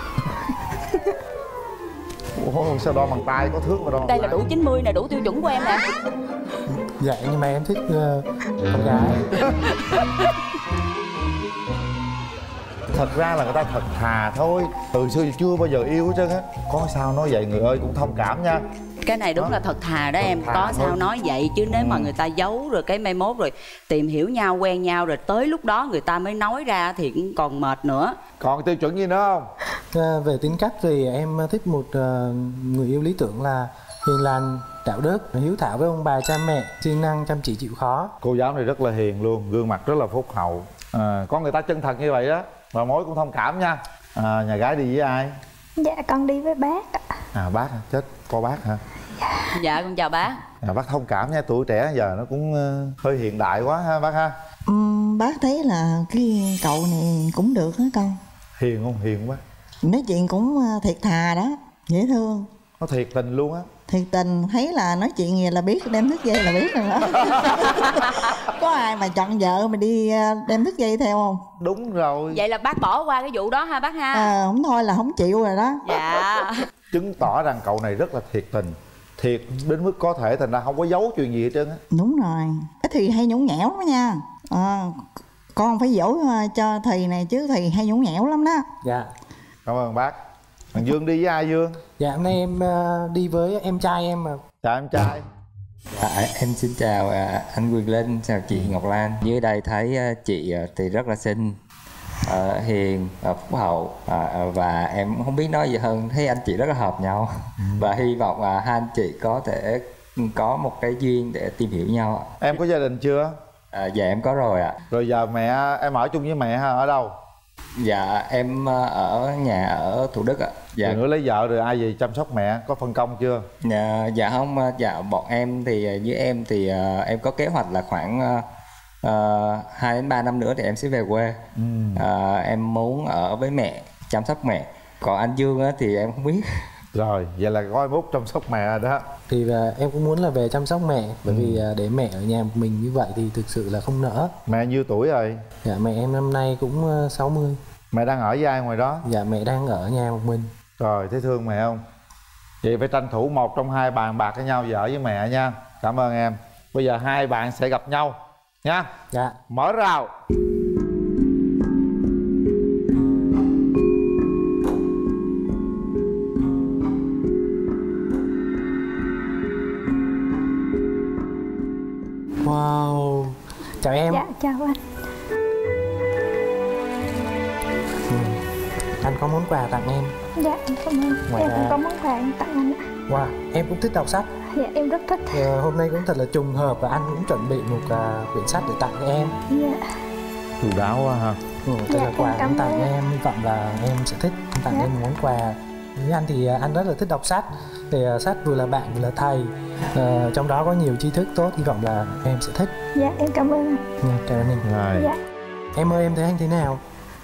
Ủa, sao đo bằng tay có thước mà đo? Đây là đủ chín mươi nè, đủ tiêu chuẩn của em nè. Dạ nhưng mà em thích uh, con gái. Thật ra là người ta thật thà thôi. Từ xưa chưa bao giờ yêu hết trơn á. Có sao nói vậy người ơi cũng thông cảm nha. Cái này đúng đó. Là thật thà đó thật em. Có thôi. Sao nói vậy chứ nếu ừ. mà người ta giấu rồi cái mai mốt rồi tìm hiểu nhau quen nhau rồi tới lúc đó người ta mới nói ra thì cũng còn mệt nữa. Còn tiêu chuẩn gì nữa không? À, về tính cách thì em thích một uh, người yêu lý tưởng là hiền lành, đạo đức, hiếu thảo với ông bà cha mẹ, siêng năng, chăm chỉ chịu khó. Cô giáo này rất là hiền luôn, gương mặt rất là phúc hậu. À, có người ta chân thật như vậy đó, bà mối cũng thông cảm nha. À, nhà gái đi với ai? Dạ con đi với bác ạ. À bác hả? Chết, có bác hả? Dạ, dạ con chào bác. À, bác thông cảm nha, tuổi trẻ giờ nó cũng uh, hơi hiện đại quá ha bác ha. uhm, Bác thấy là cái cậu này cũng được hả con? Hiền không? Hiền không bác? Nói chuyện cũng thiệt thà đó, dễ thương. Nó thiệt tình luôn á. Thiệt tình, thấy là nói chuyện gì là biết, đem thước dây là biết rồi đó. Có ai mà chọn vợ mà đi đem thước dây theo không? Đúng rồi. Vậy là bác bỏ qua cái vụ đó ha bác ha? À, không thôi là không chịu rồi đó. Dạ. Chứng tỏ rằng cậu này rất là thiệt tình. Thiệt đến mức có thể thành ra không có giấu chuyện gì hết trơn á. Đúng rồi. Cái thì hay nhõng nhẽo lắm nha. À, con phải dỗ cho thầy này chứ thầy hay nhõng nhẽo lắm đó. Dạ. Cảm ơn bác. Thằng Dương đi với ai Dương? Dạ hôm nay em uh, đi với em trai em mà. Chào em trai. Dạ, em xin chào uh, anh Quyền Linh, chào chị Ngọc Lan. Dưới đây thấy uh, chị uh, thì rất là xinh, uh, hiền, uh, phúc hậu, uh, và em không biết nói gì hơn, thấy anh chị rất là hợp nhau. Ừ. Và hy vọng là uh, hai anh chị có thể có một cái duyên để tìm hiểu nhau. Em có gia đình chưa? À, dạ em có rồi ạ. Rồi giờ mẹ em ở chung với mẹ ha, ở đâu? Dạ em ở nhà ở Thủ Đức ạ. Dạ. Rồi nữa lấy vợ rồi ai về chăm sóc mẹ, có phân công chưa? Dạ, dạ không, dạ bọn em thì với em thì uh, em có kế hoạch là khoảng hai đến ba năm nữa thì em sẽ về quê. Ừ. Uh, em muốn ở với mẹ, chăm sóc mẹ. Còn anh Dương á, thì em không biết. Rồi, vậy là có mốt chăm sóc mẹ rồi đó. Thì uh, em cũng muốn là về chăm sóc mẹ. Bởi ừ. vì uh, để mẹ ở nhà một mình như vậy thì thực sự là không nỡ. Mẹ nhiêu tuổi rồi? Dạ mẹ em năm nay cũng uh, sáu mươi. Mẹ đang ở với ai ngoài đó? Dạ mẹ đang ở nhà một mình. Rồi, thấy thương mẹ không? Vậy phải tranh thủ một trong hai bàn bạc với nhau về ở với mẹ nha. Cảm ơn em. Bây giờ hai bạn sẽ gặp nhau nha. Dạ. Mở rào. Wow. Chào em. Dạ chào anh. Ừ. Anh có món quà tặng em. Dạ em cảm ơn. Ngoài em ra... cũng có món quà tặng anh. Wow, em cũng thích đọc sách. Dạ em rất thích. Ờ, hôm nay cũng thật là trùng hợp và anh cũng chuẩn bị một uh, quyển sách để tặng cho em. Dạ. Chu đáo quá ha. Ừ, đây dạ, là quà cũng tặng cho em, hy vọng là em sẽ thích. Tặng dạ. em một món quà. Với anh thì uh, anh rất là thích đọc sách. Thì uh, sách vừa là bạn vừa là thầy. Uh, trong đó có nhiều tri thức tốt, hy vọng là em sẽ thích. Dạ em cảm ơn anh. Dạ, cảm ơn em. Rồi. Dạ. Em ơi, em thấy anh thế nào?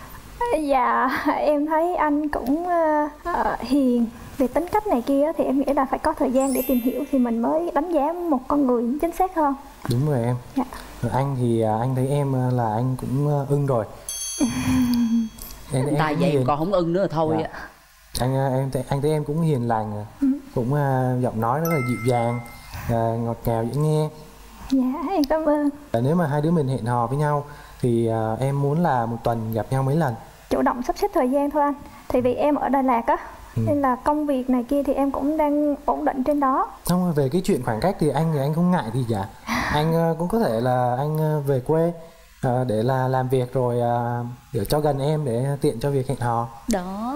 Dạ em thấy anh cũng uh, uh, hiền. Về tính cách này kia thì em nghĩ là phải có thời gian để tìm hiểu thì mình mới đánh giá một con người chính xác hơn. Đúng rồi em. Dạ. Rồi anh thì anh thấy em là anh cũng ưng rồi. em, em tại vậy hiền. Còn không ưng nữa là thôi. Dạ. Anh em thấy, anh thấy em cũng hiền lành, ừ. cũng uh, giọng nói rất là dịu dàng, uh, ngọt ngào dễ nghe. Dạ em cảm ơn. Nếu mà hai đứa mình hẹn hò với nhau thì uh, em muốn là một tuần gặp nhau mấy lần. Chủ động sắp xếp thời gian thôi anh. Thì vì em ở Đà Lạt á. Ừ. Nên là công việc này kia thì em cũng đang ổn định trên đó. Không, về cái chuyện khoảng cách thì anh thì anh không ngại gì cả. Anh cũng có thể là anh về quê uh, để là làm việc rồi uh, để cho gần em để tiện cho việc hẹn hò. Đó.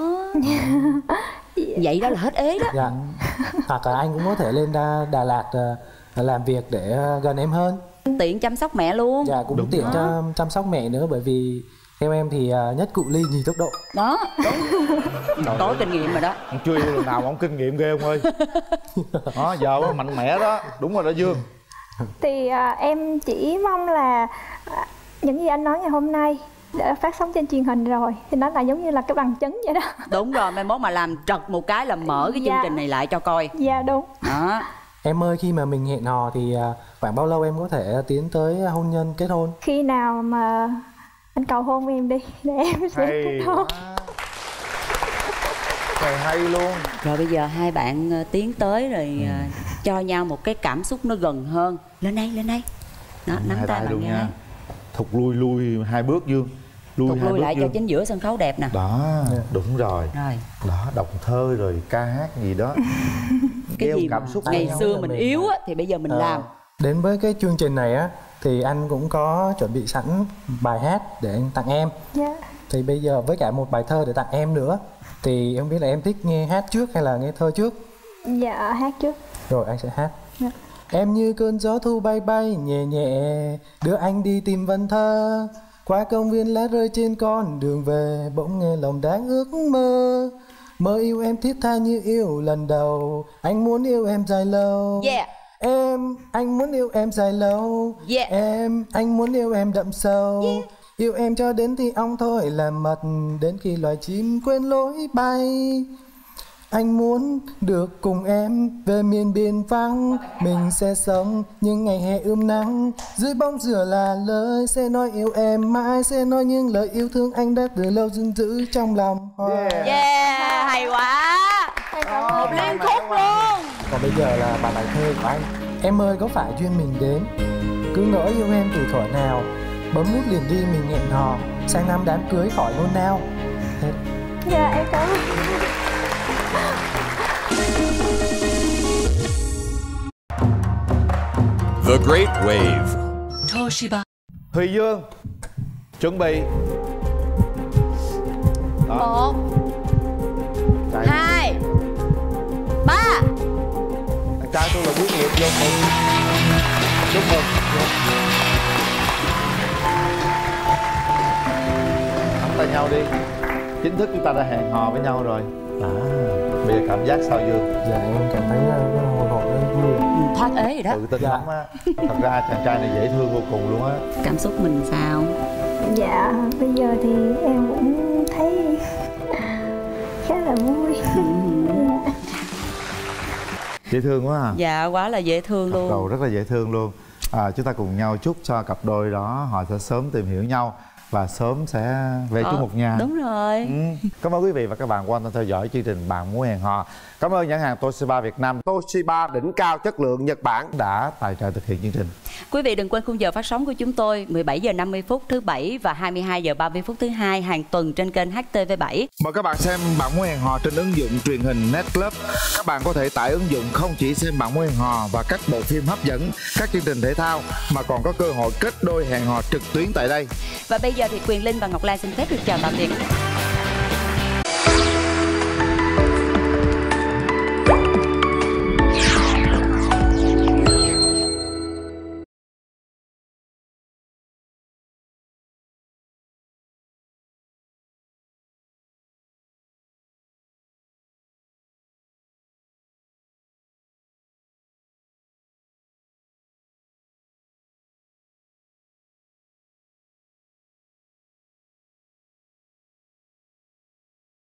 Vậy đó là hết ế đó. Dạ. Hoặc là anh cũng có thể lên Đà, Đà Lạt uh, làm việc để uh, gần em hơn. Tiện chăm sóc mẹ luôn. Dạ cũng đúng tiện đó. cho chăm sóc mẹ nữa, bởi vì theo em thì uh, nhất cụ ly nhì tốc độ. Đó, đúng. Có kinh nghiệm rồi đó. Ông chưa yêu lần nào mà ông kinh nghiệm ghê ông ơi. Đó, giờ ông mạnh mẽ đó. Đúng rồi đó Dương. Thì uh, em chỉ mong là uh, những gì anh nói ngày hôm nay đã phát sóng trên truyền hình rồi thì nó là giống như là cái bằng chứng vậy đó. Đúng rồi, mai mốt mà làm trật một cái là mở cái dạ. chương trình này lại cho coi. Dạ đúng. Đó. Em ơi, khi mà mình hẹn hò thì uh, khoảng bao lâu em có thể tiến tới hôn nhân, kết hôn? Khi nào mà anh cầu hôn em đi để em sẽ kết hôn. Trời hay luôn. Rồi bây giờ hai bạn tiến tới rồi ừ. cho nhau một cái cảm xúc nó gần hơn. Lên đây, lên đây. Đó, nắm tay bạn nha. Thục lui lui hai bước Dương. Lui Thục hai lui bước lại Dương. cho chính giữa sân khấu đẹp nè. Đó, đúng rồi. Rồi. Đó, đọc thơ rồi ca hát gì đó. Cái gì cảm xúc ngày xưa mình yếu á thì bây giờ mình à, làm. Đến với cái chương trình này á thì anh cũng có chuẩn bị sẵn bài hát để anh tặng em. Dạ. Thì bây giờ với cả một bài thơ để tặng em nữa. Thì em biết là em thích nghe hát trước hay là nghe thơ trước? Dạ hát trước. Rồi anh sẽ hát. Dạ. Em như cơn gió thu bay bay nhẹ nhẹ, đưa anh đi tìm vần thơ. Qua công viên lá rơi trên con đường về, bỗng nghe lòng đáng ước mơ. Mơ yêu em thiết tha như yêu lần đầu, anh muốn yêu em dài lâu. Yeah. Em, anh muốn yêu em dài lâu. Yeah. Em, anh muốn yêu em đậm sâu. Yeah. Yêu em cho đến khi ong thôi là mật, đến khi loài chim quên lối bay. Anh muốn được cùng em về miền biên vắng, mình sẽ sống những ngày hè ươm nắng. Dưới bóng rửa là lời sẽ nói yêu em mãi, sẽ nói những lời yêu thương anh đã từ lâu gìn giữ trong lòng. Yeah, yeah. Hay quá. Một liên khúc luôn. Còn bây giờ là bài bài thơ của anh. Em ơi có phải duyên mình đến, cứ ngỡ yêu em từ thuở nào, bấm nút liền đi mình hẹn hò, sang năm đám cưới khỏi hôn nào. Hết. Dạ em cảm ơn. The Great Wave. Toshiba. Thùy Dương chuẩn bị. Một, hai, ba. Anh trai tôi là quyết liệt vô mừng. Chúc mừng. Nắm tay nhau đi. Chính thức chúng ta đã hẹn hò với nhau rồi. À, bây giờ cảm giác sao Dương? Dạ em cảm thấy hồi hộp rất vui. Thoát ế rồi đó. Tự tin lắm á. Thật ra chàng trai này dễ thương vô cùng luôn á. Cảm xúc mình sao? Dạ bây giờ thì em cũng thấy khá là vui. Dễ thương quá à. Dạ quá là dễ thương luôn. Đầu rất là dễ thương luôn. À, chúng ta cùng nhau chúc cho cặp đôi đó họ sẽ sớm tìm hiểu nhau và sớm sẽ về chung một nhà. Đúng rồi. Ừ. Cảm ơn quý vị và các bạn quan tâm theo dõi chương trình Bạn Muốn Hẹn Hò. Cảm ơn nhãn hàng Toshiba Việt Nam, Toshiba đỉnh cao chất lượng Nhật Bản đã tài trợ thực hiện chương trình. Quý vị đừng quên khung giờ phát sóng của chúng tôi mười bảy giờ năm mươi phút thứ bảy và hai mươi hai giờ ba mươi phút thứ hai hàng tuần trên kênh H T V bảy. Mời các bạn xem Bạn Muốn Hẹn Hò trên ứng dụng truyền hình Netclub. Các bạn có thể tải ứng dụng không chỉ xem Bạn Muốn Hẹn Hò và các bộ phim hấp dẫn, các chương trình thể thao mà còn có cơ hội kết đôi hẹn hò trực tuyến tại đây. Và bây giờ thì Quyền Linh và Ngọc Lan xin phép được chào tạm biệt.